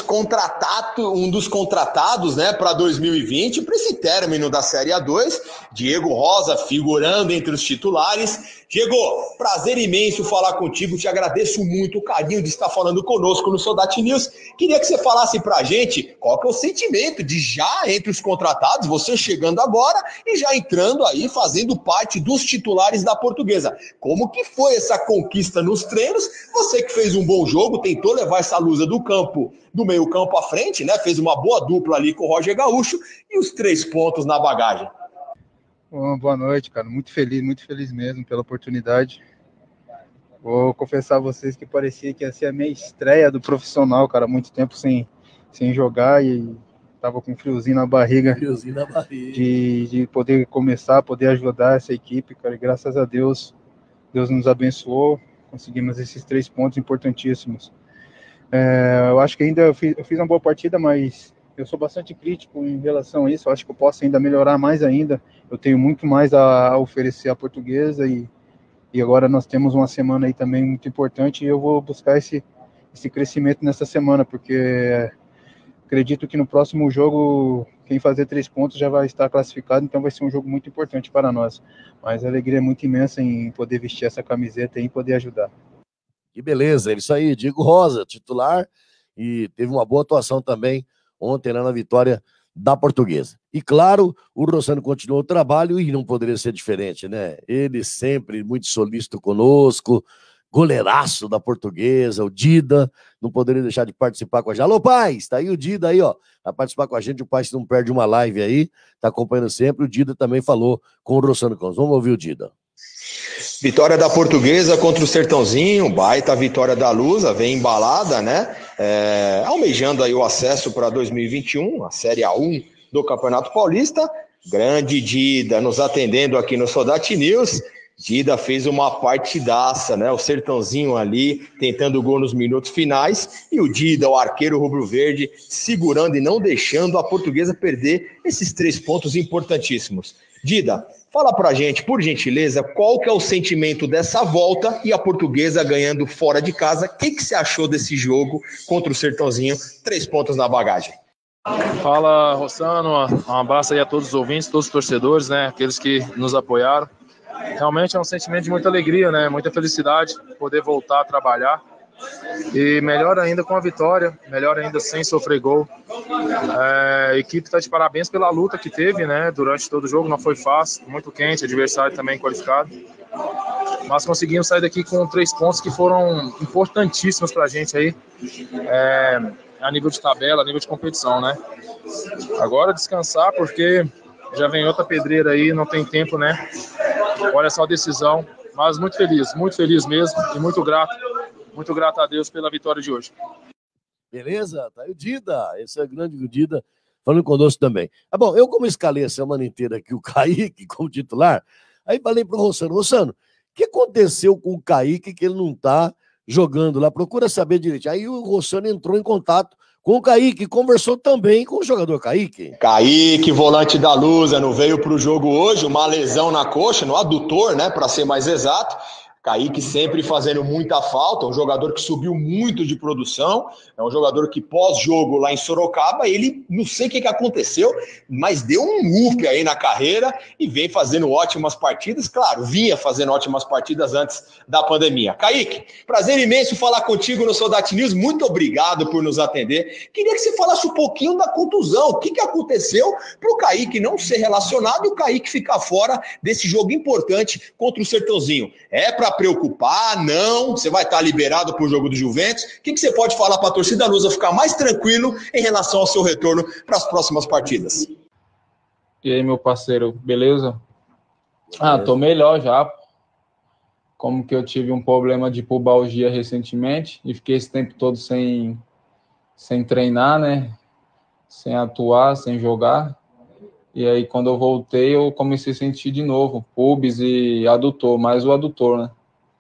contratados, né, para 2020, para esse término da Série A2. Diego Rosa figurando entre os titulares. Diego, prazer imenso falar contigo, te agradeço muito o carinho de estar falando conosco no Soldati News. Queria que você falasse pra gente qual que é o sentimento de já entre os contratados, você chegando agora e já entrando aí, fazendo parte dos titulares da Portuguesa. Como que foi essa conquista nos treinos? Você que fez um bom jogo, tentou levar essa Lusa do campo, do meio campo à frente, né? Fez uma boa dupla ali com o Roger Gaúcho e os 3 pontos na bagagem. Boa noite, cara. Muito feliz mesmo pela oportunidade. Vou confessar a vocês que parecia que ia ser a minha estreia do profissional, cara. Muito tempo sem jogar e tava com um friozinho na barriga. De poder começar, poder ajudar essa equipe, cara. E graças a Deus, Deus nos abençoou. Conseguimos esses 3 pontos importantíssimos. Eu acho que ainda eu fiz uma boa partida, mas eu sou bastante crítico em relação a isso. Eu acho que eu posso ainda melhorar mais ainda. Eu tenho muito mais a oferecer à Portuguesa e agora nós temos uma semana aí também muito importante e eu vou buscar esse crescimento nessa semana, porque acredito que no próximo jogo quem fazer 3 pontos já vai estar classificado, então vai ser um jogo muito importante para nós. Mas a alegria é muito imensa em poder vestir essa camiseta e poder ajudar. Que beleza, é isso aí, Diego Rosa, titular, e teve uma boa atuação também ontem lá na vitória da Portuguesa. E claro, o Rossano continuou o trabalho e não poderia ser diferente, né? Ele sempre muito solícito conosco, goleiraço da Portuguesa, o Dida, não poderia deixar de participar com a gente. Alô, Paz, tá aí o Dida aí, ó, vai participar com a gente, o Paz não perde uma live aí, tá acompanhando sempre, o Dida também falou com o Rossano Campos. Vamos ouvir o Dida. Vitória da Portuguesa contra o Sertãozinho, baita vitória da Lusa, vem embalada, né? Almejando aí o acesso para 2021, a Série A1 do Campeonato Paulista. Grande Dida nos atendendo aqui no Soldati News. Dida fez uma partidaça, né? O Sertãozinho ali tentando o gol nos minutos finais e o Dida, o arqueiro rubro-verde, segurando e não deixando a Portuguesa perder esses 3 pontos importantíssimos. Dida, fala pra gente, por gentileza, qual que é o sentimento dessa volta e a Portuguesa ganhando fora de casa. O que você achou desse jogo contra o Sertãozinho? 3 pontos na bagagem. Fala, Rossano, um abraço aí a todos os ouvintes, todos os torcedores, né? Aqueles que nos apoiaram. Realmente é um sentimento de muita alegria, né? Muita felicidade poder voltar a trabalhar. E melhor ainda com a vitória, melhor ainda sem sofrer gol. A equipe está de parabéns pela luta que teve, né? Durante todo o jogo, não foi fácil, muito quente, adversário também qualificado. Mas conseguimos sair daqui com 3 pontos que foram importantíssimos para a gente aí, a nível de tabela, a nível de competição, né? Agora descansar, porque já vem outra pedreira aí, não tem tempo, né? Olha só a decisão, mas muito feliz mesmo e muito grato a Deus pela vitória de hoje. Beleza? Tá aí o Dida, esse é o grande Dida, falando conosco também. Bom, eu como escalei a semana inteira aqui o Kaique como titular, aí falei pro Rossano, o que aconteceu com o Kaique que ele não tá jogando lá? Procura saber direito. Aí o Rossano entrou em contato com o Kaique, conversou também com o jogador Kaique. Kaique, volante da Lusa, não veio pro jogo hoje, uma lesão na coxa, no adutor, né, para ser mais exato. Kaique sempre fazendo muita falta, um jogador que subiu muito de produção, é um jogador que pós-jogo lá em Sorocaba, ele, não sei o que aconteceu, mas deu um up aí na carreira e vem fazendo ótimas partidas, claro, vinha fazendo ótimas partidas antes da pandemia. Kaique, prazer imenso falar contigo no Soldati News, muito obrigado por nos atender. Queria que você falasse um pouquinho da contusão, o que aconteceu para o Kaique não ser relacionado e o Kaique ficar fora desse jogo importante contra o Sertãozinho. É para preocupar? Não, você vai estar liberado para o jogo do Juventus. O que você pode falar para a torcida Lusa ficar mais tranquilo em relação ao seu retorno para as próximas partidas? E aí, meu parceiro, beleza? Tô melhor já. como que eu tive um problema de pubalgia recentemente e fiquei esse tempo todo sem treinar, né? Sem atuar, sem jogar. E aí, quando eu voltei, eu comecei a sentir de novo pubis e adutor, mais o adutor, né?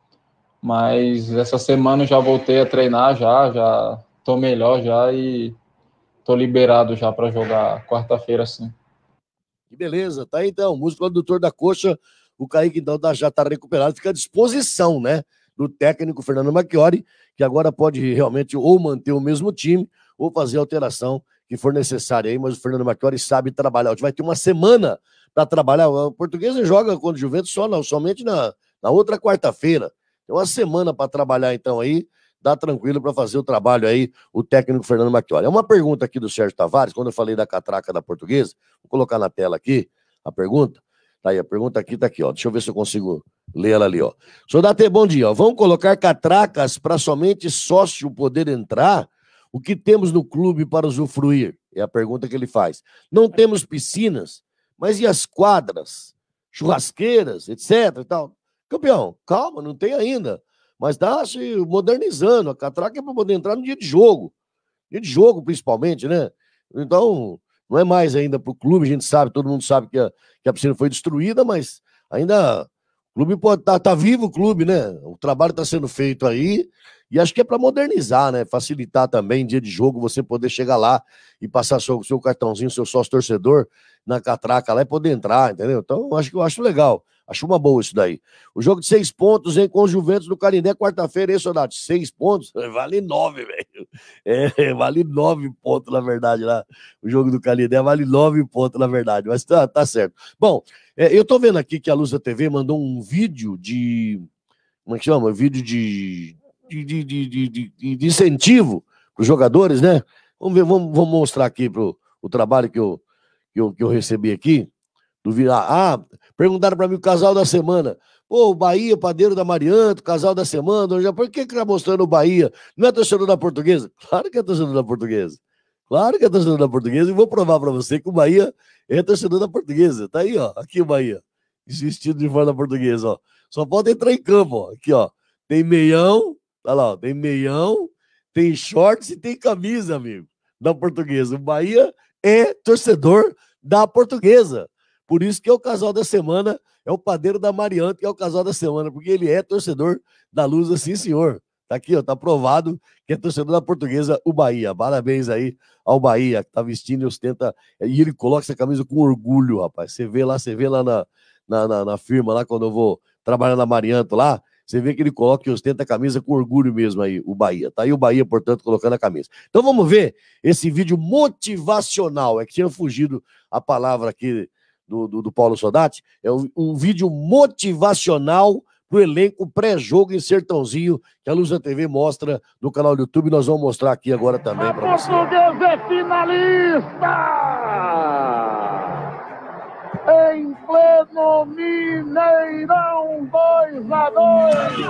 Mas essa semana eu já voltei a treinar, já tô melhor já e tô liberado já para jogar quarta-feira, sim. Que beleza, tá aí então, o músculo adutor da coxa, o Kaique então já tá recuperado, fica à disposição, né, do técnico Fernando Macchiori, que agora pode realmente ou manter o mesmo time ou fazer a alteração que for necessária aí, mas o Fernando Macchiori sabe trabalhar. A gente vai ter uma semana para trabalhar. O Portuguesa joga contra o Juventus somente na outra quarta-feira. Tem uma semana para trabalhar então aí, dá tranquilo para fazer o trabalho aí, o técnico Fernando Macchiori. É uma pergunta aqui do Sérgio Tavares, quando eu falei da catraca da Portuguesa, vou colocar na tela aqui a pergunta. Tá aí, a pergunta aqui tá aqui, ó. Deixa eu ver se eu consigo ler ela ali, ó. Sodate, bom dia, ó. Vão colocar catracas para somente sócio poder entrar? O que temos no clube para usufruir? É a pergunta que ele faz. Não temos piscinas, mas e as quadras, churrasqueiras, etc e tal? Campeão, calma, não tem ainda. Mas tá se modernizando. A catraca é para poder entrar no dia de jogo. Dia de jogo, principalmente, né? Então, não é mais ainda para o clube, a gente sabe, todo mundo sabe que a piscina foi destruída, mas ainda o clube pode tá vivo o clube, né? O trabalho está sendo feito aí, e acho que é para modernizar, né? Facilitar também, dia de jogo, você poder chegar lá e passar seu cartãozinho, seu sócio torcedor na catraca lá e poder entrar, entendeu? Então, eu acho legal. Acho uma boa isso daí. O jogo de 6 pontos, hein, com o Juventus do Canindé, quarta-feira, hein, Sonato? 6 pontos? Vale 9, velho. Vale 9 pontos, na verdade, lá. O jogo do Canindé vale 9 pontos, na verdade. Mas tá certo. Bom, eu tô vendo aqui que a Lusa TV mandou um vídeo de... Como é que chama? Vídeo de incentivo para os jogadores, né? Vamos ver, vamos mostrar aqui o trabalho que eu recebi aqui. Perguntaram para mim o casal da semana. Pô, o Bahia, padeiro da Marianto, casal da semana. Por que tá mostrando o Bahia? Não é torcedor da Portuguesa? Claro que é torcedor da Portuguesa. Claro que é torcedor da Portuguesa. E vou provar para você que o Bahia é torcedor da Portuguesa. Tá aí, ó. Aqui o Bahia. Vestido de forma da Portuguesa, ó. Só pode entrar em campo, ó. Aqui, ó. Tem meião. Tá lá, ó. Tem meião, tem shorts e tem camisa, amigo. Da Portuguesa. O Bahia é torcedor da Portuguesa. Por isso que é o casal da semana, é o padeiro da Marianto, que é o casal da semana, porque ele é torcedor da Lusa, sim, senhor. Tá aqui, ó, tá provado que é torcedor da Portuguesa, o Bahia. Parabéns aí ao Bahia, que tá vestindo e ostenta, e ele coloca essa camisa com orgulho, rapaz. Você vê lá na firma, lá quando eu vou trabalhar na Marianto lá, você vê que ele coloca e ostenta a camisa com orgulho mesmo aí, o Bahia. Tá aí o Bahia, portanto, colocando a camisa. Então vamos ver esse vídeo motivacional, é que tinha fugido a palavra aqui do Paulo Sodati, é um vídeo motivacional pro elenco pré-jogo em Sertãozinho, que a Lusa TV mostra no canal do YouTube, nós vamos mostrar aqui agora também para você. Portuguesa é finalista! Em pleno Mineirão, 2-2.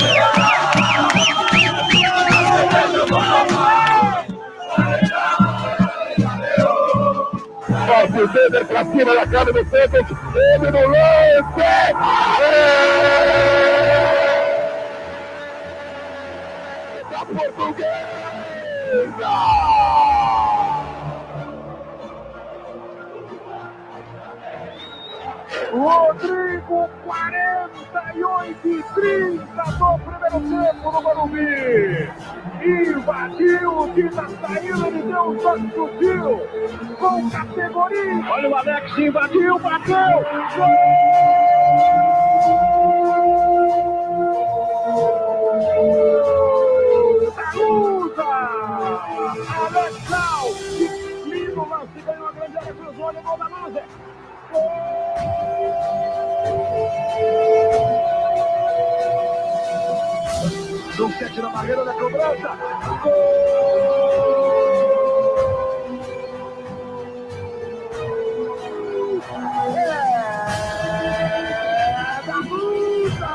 O Ceder pra cima da cara do Santos, ele no lance! Da Portuguesa! Rodrigo, 48-30 do primeiro tempo no Morumbi. Invadiu o time da saída, ele deu um toque sutil com categoria. Olha o Alex, invadiu, bateu. Gol! Da Lusa! Alexão, lindo lance, ganhou a grande área, cruzou, olha o gol da Lusa. No set na barreira da cobrança. Gol! É da Lusa!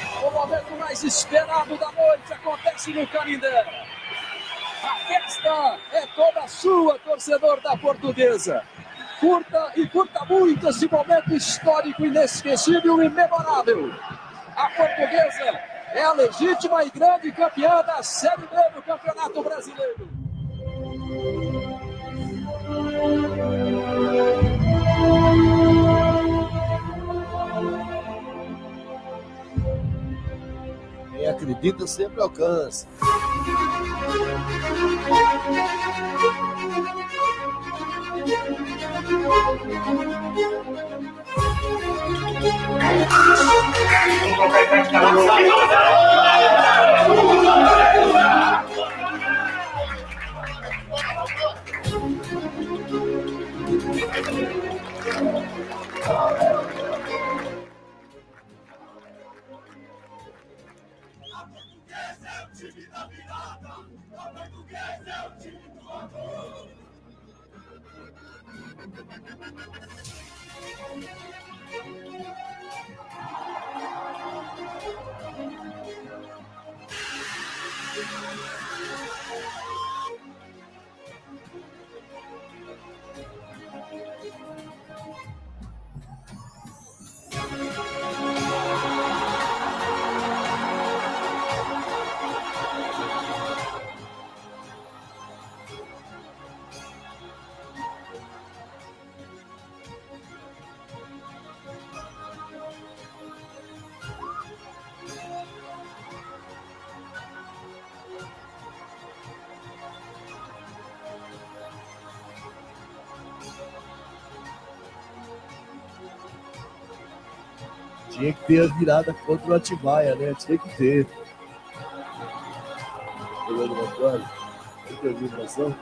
O momento mais esperado da noite acontece no Canindé. A festa é toda sua, torcedor da Portuguesa. Curta e curta muito esse momento histórico, inesquecível e memorável. A Portuguesa é a legítima e grande campeã da Série B do Campeonato Brasileiro. Quem acredita sempre alcança. Tinha que ter a virada contra o Atibaia, né? Tinha que ter. Pegando uma coisa. Tem que ter vibração.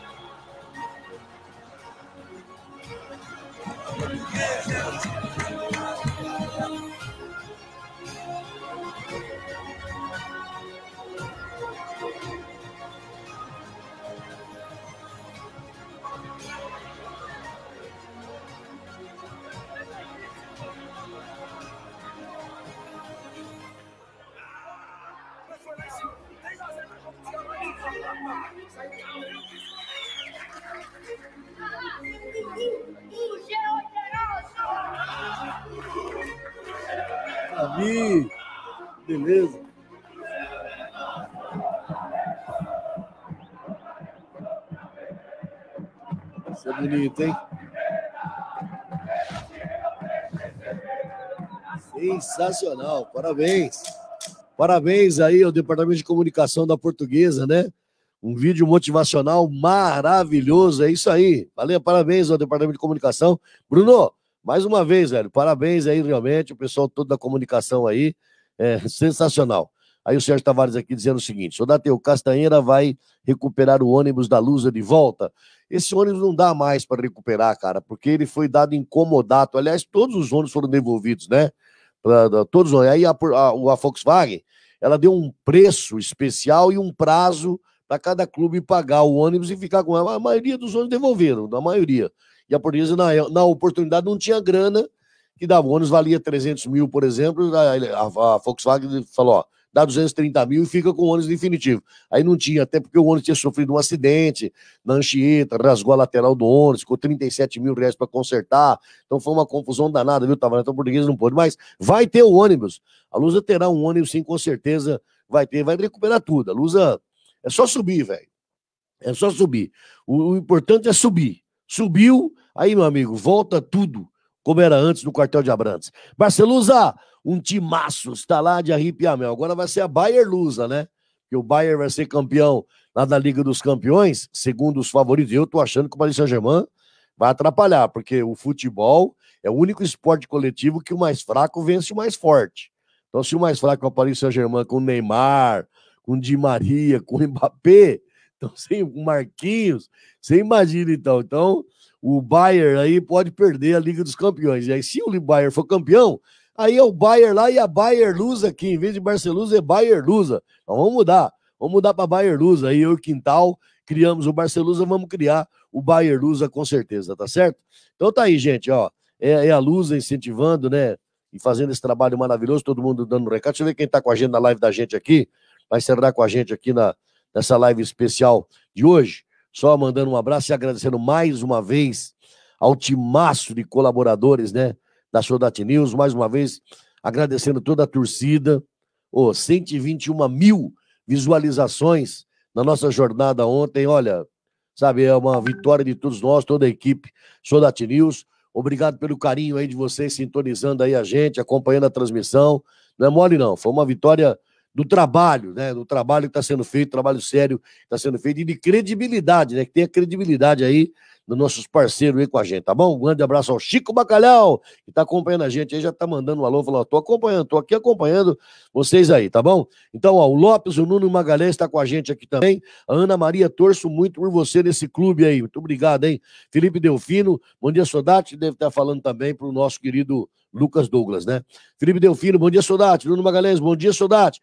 Davi, beleza. Isso é bonito, hein? Sensacional, parabéns. Parabéns aí ao Departamento de Comunicação da Portuguesa, né? Um vídeo motivacional maravilhoso, é isso aí. Valeu, parabéns ao Departamento de Comunicação. Bruno, mais uma vez, velho, parabéns aí realmente, o pessoal todo da comunicação aí, sensacional. Aí o Sérgio Tavares aqui dizendo o seguinte: Sodateu, Castanheira vai recuperar o ônibus da Lusa de volta. Esse ônibus não dá mais para recuperar, cara, porque ele foi dado incomodato. Aliás, todos os ônibus foram devolvidos, né? Todos. Aí a Volkswagen, ela deu um preço especial e um prazo para cada clube pagar o ônibus e ficar com ela. A maioria dos ônibus devolveram, da maioria. E a Portuguesa, na oportunidade, não tinha grana que dava. O ônibus valia 300 mil, por exemplo, a Volkswagen falou, ó, dá 230 mil e fica com o ônibus definitivo. Aí não tinha, até porque o ônibus tinha sofrido um acidente na Anchieta, rasgou a lateral do ônibus, ficou 37 mil reais para consertar. Então foi uma confusão danada, viu, Tavares? Então o Portuguesa não pôde, mas vai ter o ônibus. A Lusa terá um ônibus, sim, com certeza vai ter, vai recuperar tudo. A Lusa é só subir, velho. É só subir. O importante é subir. Subiu, aí, meu amigo, volta tudo como era antes no quartel de Abrantes. Barcelusa, um timaço, está lá de arrepiar, meu. Agora vai ser a Bayer Lusa, né? Que o Bayer vai ser campeão lá da Liga dos Campeões, segundo os favoritos. Eu tô achando que o Paris Saint-Germain vai atrapalhar, porque o futebol é o único esporte coletivo que o mais fraco vence o mais forte. Então, se o mais fraco é o Paris Saint-Germain com o Neymar, com o Di Maria, com o Mbappé, então, sem o Marquinhos, você imagina, então. Então, o Bayern aí pode perder a Liga dos Campeões. E aí, se o Bayern for campeão, aí é o Bayern lá e a Bayer Lusa aqui. Em vez de Barcelusa, é Bayer Lusa. Então, vamos mudar para Bayer Lusa. Aí eu e o Quintal criamos o Barcelusa, vamos criar o Bayer Lusa com certeza, tá certo? Então tá aí, gente, ó. É a Lusa incentivando, né? e fazendo esse trabalho maravilhoso, todo mundo dando um recado. Deixa eu ver quem está com a gente na live da gente aqui, vai encerrar com a gente aqui nessa live especial de hoje. Só mandando um abraço e agradecendo mais uma vez ao timaço de colaboradores, né, da Soldati News, mais uma vez agradecendo toda a torcida, 121 mil visualizações na nossa jornada ontem, olha, sabe, é uma vitória de todos nós, toda a equipe Soldati News. Obrigado pelo carinho aí de vocês sintonizando aí a gente, acompanhando a transmissão. Não é mole não, foi uma vitória do trabalho, né? Do trabalho que está sendo feito, trabalho sério que está sendo feito e de credibilidade, né? Que tem a credibilidade aí dos nossos parceiros aí com a gente, tá bom? Um grande abraço ao Chico Bacalhau, que tá acompanhando a gente aí, já tá mandando um alô, falou, tô acompanhando, tô aqui acompanhando vocês aí, tá bom? Então, ó, o Lopes, o Nuno Magalhães tá com a gente aqui também, a Ana Maria, torço muito por você nesse clube aí, muito obrigado, hein? Felipe Delfino, bom dia, Soldati, deve estar falando também pro nosso querido Lucas Douglas, né? Felipe Delfino, bom dia, Soldati, Nuno Magalhães, bom dia, Soldati,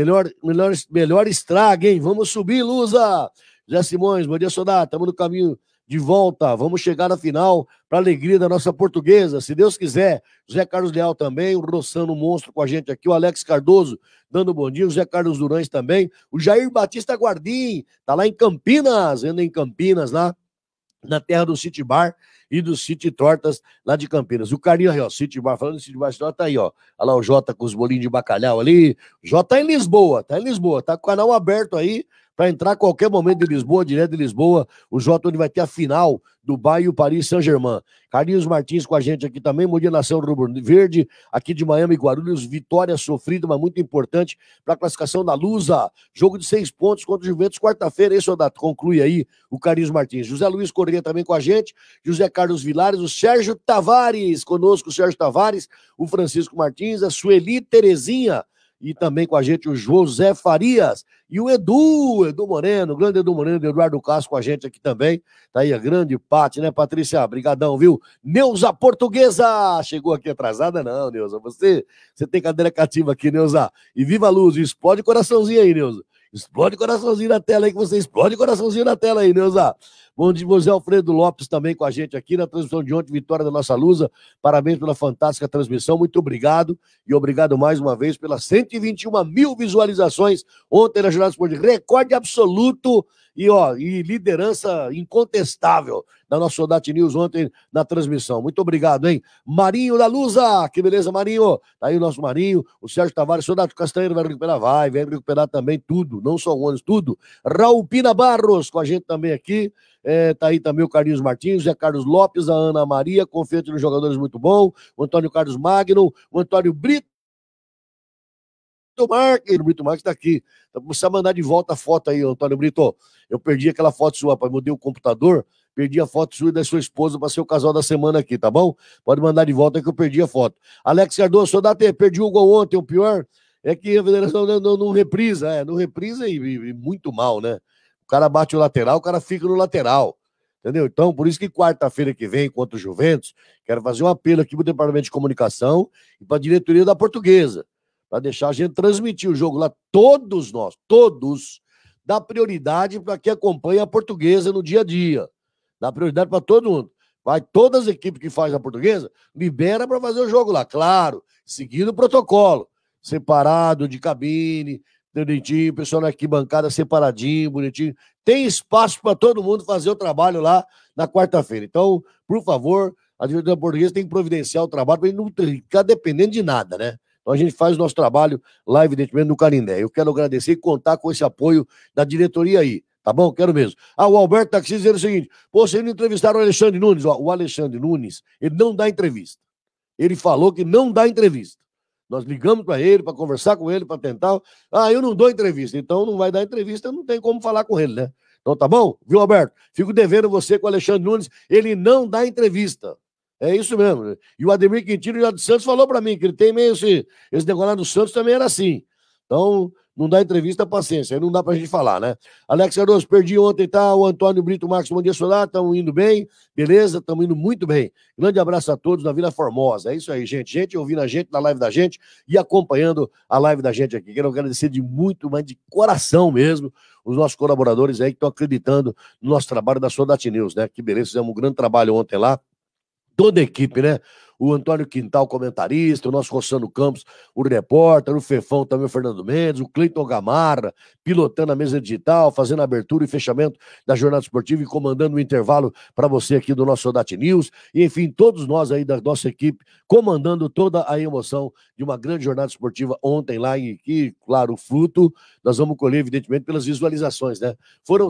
melhor estraga, hein? Vamos subir, Lusa! José Simões, bom dia, Soldati, estamos no caminho de volta, vamos chegar na final para alegria da nossa Portuguesa, se Deus quiser. José Carlos Leal também, o Rossano Monstro com a gente aqui, o Alex Cardoso dando bom dia, o José Carlos Durães também, o Jair Batista Guardim, tá lá em Campinas, anda em Campinas lá, na terra do City Bar e do City Tortas lá de Campinas. O carinho aí, ó, City Bar, falando de City Bar, tá aí, ó. Olha lá o Jota com os bolinhos de bacalhau ali. Jota tá em Lisboa, tá com o canal aberto aí para entrar a qualquer momento de Lisboa, direto de Lisboa, o Jota, onde vai ter a final do Bayern e o Paris Saint-Germain. Carlinhos Martins com a gente aqui também, bom dia, Nação Rubro Verde, aqui de Miami, Guarulhos, vitória sofrida, mas muito importante para a classificação da Lusa, jogo de 6 pontos contra o Juventus, quarta-feira, esse Soldati, conclui aí o Carlinhos Martins. José Luiz Corrêa também com a gente, José Carlos Vilares, o Sérgio Tavares, conosco o Sérgio Tavares, o Francisco Martins, a Sueli Terezinha, e também com a gente o José Farias e o Edu Moreno, o grande Edu Moreno, Eduardo Castro com a gente aqui também. Tá aí a grande Pati, né, Patrícia? Brigadão, viu? Neuza Portuguesa, chegou aqui atrasada? Não, Neuza, você tem cadeira cativa aqui, Neuza. E viva a luz, explode coraçãozinho aí, Neuza. Explode coraçãozinho na tela aí, que você explode coraçãozinho na tela aí, Neuza. Bom dia, José Alfredo Lopes também com a gente aqui na transmissão de ontem, vitória da nossa Lusa. Parabéns pela fantástica transmissão, muito obrigado. E obrigado mais uma vez pelas 121 mil visualizações ontem na Jornada Esportiva. Recorde absoluto e liderança incontestável da nossa Soldati News ontem na transmissão. Muito obrigado, hein? Marinho da Lusa, que beleza, Marinho. Tá aí o nosso Marinho, o Sérgio Tavares, Soldati Castanheiro vai recuperar, vai recuperar também tudo, não só o ônibus, tudo. Raul Pina Barros com a gente também aqui. Tá aí também o Carlinhos Martins, o Zé Carlos Lopes, a Ana Maria, confiante nos jogadores, muito bom. O Antônio Carlos Magno, o Antônio Brito Marques, o Brito Marques tá aqui. Precisa mandar de volta a foto aí, Antônio Brito. Eu perdi aquela foto sua, rapaz, mudei o computador, perdi a foto sua e da sua esposa para ser o casal da semana aqui, tá bom? Pode mandar de volta que eu perdi a foto. Alex Cardoso, Soldati, perdi o gol ontem, o pior é que a federação não reprisa, não reprisa e muito mal, né? O cara bate o lateral, o cara fica no lateral, entendeu? Então, por isso que quarta-feira que vem, contra o Juventus, quero fazer um apelo aqui pro Departamento de Comunicação e para a diretoria da Portuguesa, para deixar a gente transmitir o jogo lá, todos nós, dá prioridade para quem acompanha a Portuguesa no dia a dia, dá prioridade para todo mundo. Vai, todas as equipes que fazem a Portuguesa, libera para fazer o jogo lá, claro, seguindo o protocolo, separado de cabine, bonitinho, pessoal na arquibancada separadinho, bonitinho. Tem espaço para todo mundo fazer o trabalho lá na quarta-feira. Então, por favor, a diretoria portuguesa tem que providenciar o trabalho para ele não ficar dependendo de nada, né? Então a gente faz o nosso trabalho lá, evidentemente, no Canindé. Eu quero agradecer e contar com esse apoio da diretoria aí, tá bom? Quero mesmo. O Alberto tá aqui dizendo o seguinte, vocês não entrevistaram o Alexandre Nunes. O Alexandre Nunes, ele não dá entrevista. Ele falou que não dá entrevista. Nós ligamos para ele, para conversar com ele, para tentar. Eu não dou entrevista. Então não vai dar entrevista, não tem como falar com ele, né? Então tá bom? Viu, Alberto? Fico devendo você com o Alexandre Nunes. Ele não dá entrevista. É isso mesmo. Né? E o Ademir Quintino já do Santos falou para mim que ele tem meio esse negócio lá do Santos também era assim. Então, não dá entrevista, paciência. Aí não dá pra gente falar, né? Alex Cardoso, perdi ontem, tá? O Antônio Brito Marcos, bom dia, Soldati. Estamos indo bem, beleza? Estamos indo muito bem. Grande abraço a todos na Vila Formosa. É isso aí, gente. Gente ouvindo a gente na live da gente e acompanhando a live da gente aqui. Quero agradecer de muito, mas de coração mesmo, os nossos colaboradores aí que estão acreditando no nosso trabalho da Soldati News, né? Que beleza, fizemos um grande trabalho ontem lá. Toda a equipe, né? o Antônio Quintal, comentarista, o nosso Rossano Campos, o repórter, o Fefão também, o Fernando Mendes, o Cleiton Gamarra, pilotando a mesa digital, fazendo a abertura e fechamento da jornada esportiva e comandando o intervalo para você aqui do nosso Soldati News, e enfim, todos nós aí da nossa equipe, comandando toda a emoção de uma grande jornada esportiva ontem lá, e que, claro, o fruto nós vamos colher, evidentemente, pelas visualizações, né? Foram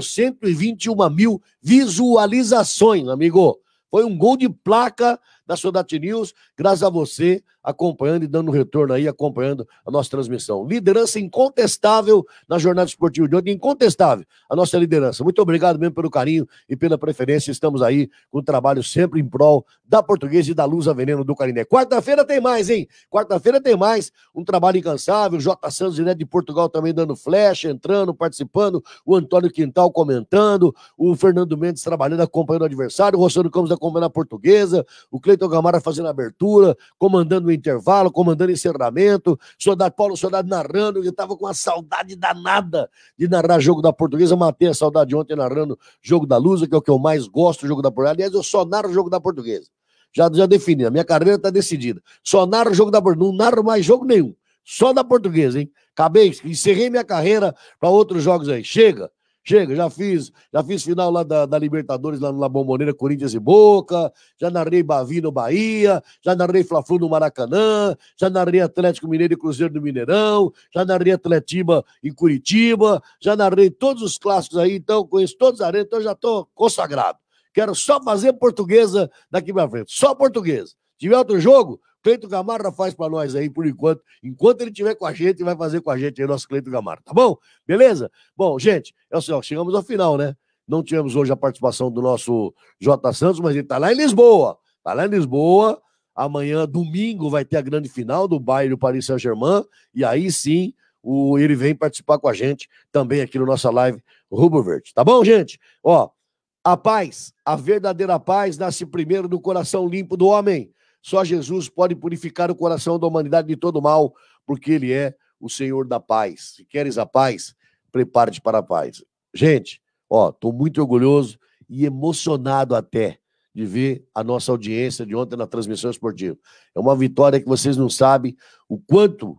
121 mil visualizações, amigo. Foi um gol de placa da Soldati News, graças a você acompanhando e dando retorno aí, acompanhando a nossa transmissão. Liderança incontestável na jornada esportiva de ontem, incontestável a nossa liderança. Muito obrigado mesmo pelo carinho e pela preferência. Estamos aí com o trabalho sempre em prol da Portuguesa e da Lusa Veneno do Canindé. Quarta-feira tem mais, hein? Quarta-feira tem mais. Um trabalho incansável. J. Santos, direto de Portugal, também dando flash, entrando, participando. O Antônio Quintal comentando. O Fernando Mendes trabalhando, acompanhando o adversário. O Rossano Campos acompanhando a Portuguesa. O Cleiton Gamarra fazendo a abertura, comandando o intervalo, comandando o encerramento. Paulo Soldado narrando. Eu estava com uma saudade danada de narrar jogo da Portuguesa. Matei a saudade ontem narrando jogo da Lusa, que é o que eu mais gosto, jogo da Portuguesa. Aliás, eu só narro o jogo da Portuguesa. Já defini, a minha carreira está decidida. Só narro o jogo da Portuguesa, não narro mais jogo nenhum. Só da Portuguesa, hein? Acabei, encerrei minha carreira para outros jogos aí. Chega, já fiz final lá da Libertadores, lá na Bombonera, Corinthians e Boca, já narrei Bavi no Bahia, já narrei Fla-Flu no Maracanã, já narrei Atlético Mineiro e Cruzeiro do Mineirão, já narrei Atletiba em Curitiba, já narrei todos os clássicos aí, então conheço todos os arenas, então já estou consagrado. Quero só fazer Portuguesa daqui pra frente. Só Portuguesa. Se tiver outro jogo, Cleiton Gamarra faz pra nós aí, por enquanto. Enquanto ele estiver com a gente, vai fazer com a gente aí, nosso Cleiton Gamarra. Tá bom? Beleza? Bom, gente, é o seguinte, chegamos ao final, né? Não tivemos hoje a participação do nosso J. Santos, mas ele tá lá em Lisboa. Tá lá em Lisboa. Amanhã, domingo, vai ter a grande final do Bayern e do Paris Saint-Germain. E aí sim, ele vem participar com a gente também aqui no nossa live Rubro Verde. Tá bom, gente? Ó, a paz, a verdadeira paz, nasce primeiro do coração limpo do homem. Só Jesus pode purificar o coração da humanidade de todo mal, porque ele é o Senhor da paz. Se queres a paz, prepare-te para a paz. Gente, ó, tô muito orgulhoso e emocionado até de ver a nossa audiência de ontem na transmissão esportiva. É uma vitória que vocês não sabem o quanto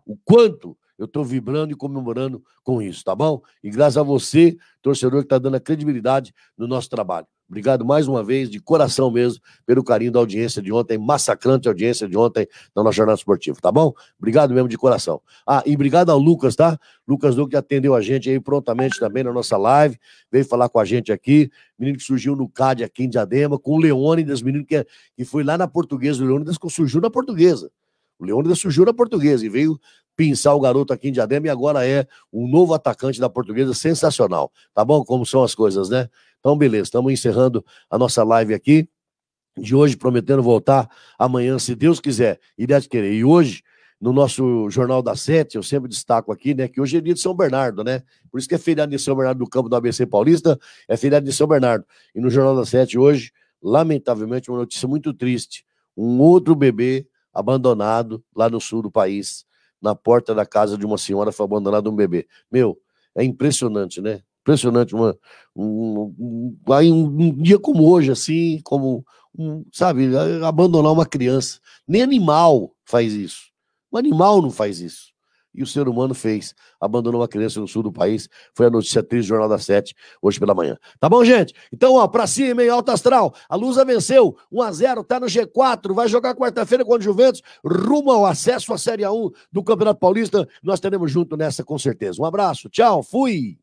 eu estou vibrando e comemorando com isso, tá bom? E graças a você, torcedor, que está dando a credibilidade no nosso trabalho. Obrigado mais uma vez, de coração mesmo, pelo carinho da audiência de ontem, massacrante audiência de ontem na nossa jornada esportiva, tá bom? Obrigado mesmo de coração. Ah, e obrigado ao Lucas, tá? Lucas Duque, que atendeu a gente aí prontamente também na nossa live, veio falar com a gente aqui, menino que surgiu no CAD aqui em Diadema, com o Leônidas, menino que foi lá na Portuguesa, o Leônidas que surgiu na Portuguesa. O Leônidas surgiu na Portuguesa e veio pinçar o garoto aqui em Diadema e agora é um novo atacante da Portuguesa, sensacional. Tá bom? Como são as coisas, né? Então, beleza, estamos encerrando a nossa live aqui de hoje, prometendo voltar amanhã, se Deus quiser, irá te querer. E hoje, no nosso Jornal das 7, eu sempre destaco aqui, né, que hoje é dia de São Bernardo, né? Por isso que é feriado de São Bernardo do Campo do ABC Paulista, é feriado de São Bernardo. E no Jornal das 7 hoje, lamentavelmente, uma notícia muito triste. Um outro bebê abandonado lá no sul do país, na porta da casa de uma senhora, foi abandonado um bebê. Meu, é impressionante, né? Impressionante, um dia como hoje, assim, sabe, abandonar uma criança. Nem animal faz isso. Um animal não faz isso. E o ser humano fez. Abandonou uma criança no sul do país. Foi a notícia triste do Jornal das 7, hoje pela manhã. Tá bom, gente? Então, ó, pra cima, hein, alto astral. A Lusa venceu, 1-0, tá no G4, vai jogar quarta-feira contra o Juventus, rumo ao acesso à Série A1 do Campeonato Paulista. Nós teremos junto nessa, com certeza. Um abraço, tchau, fui!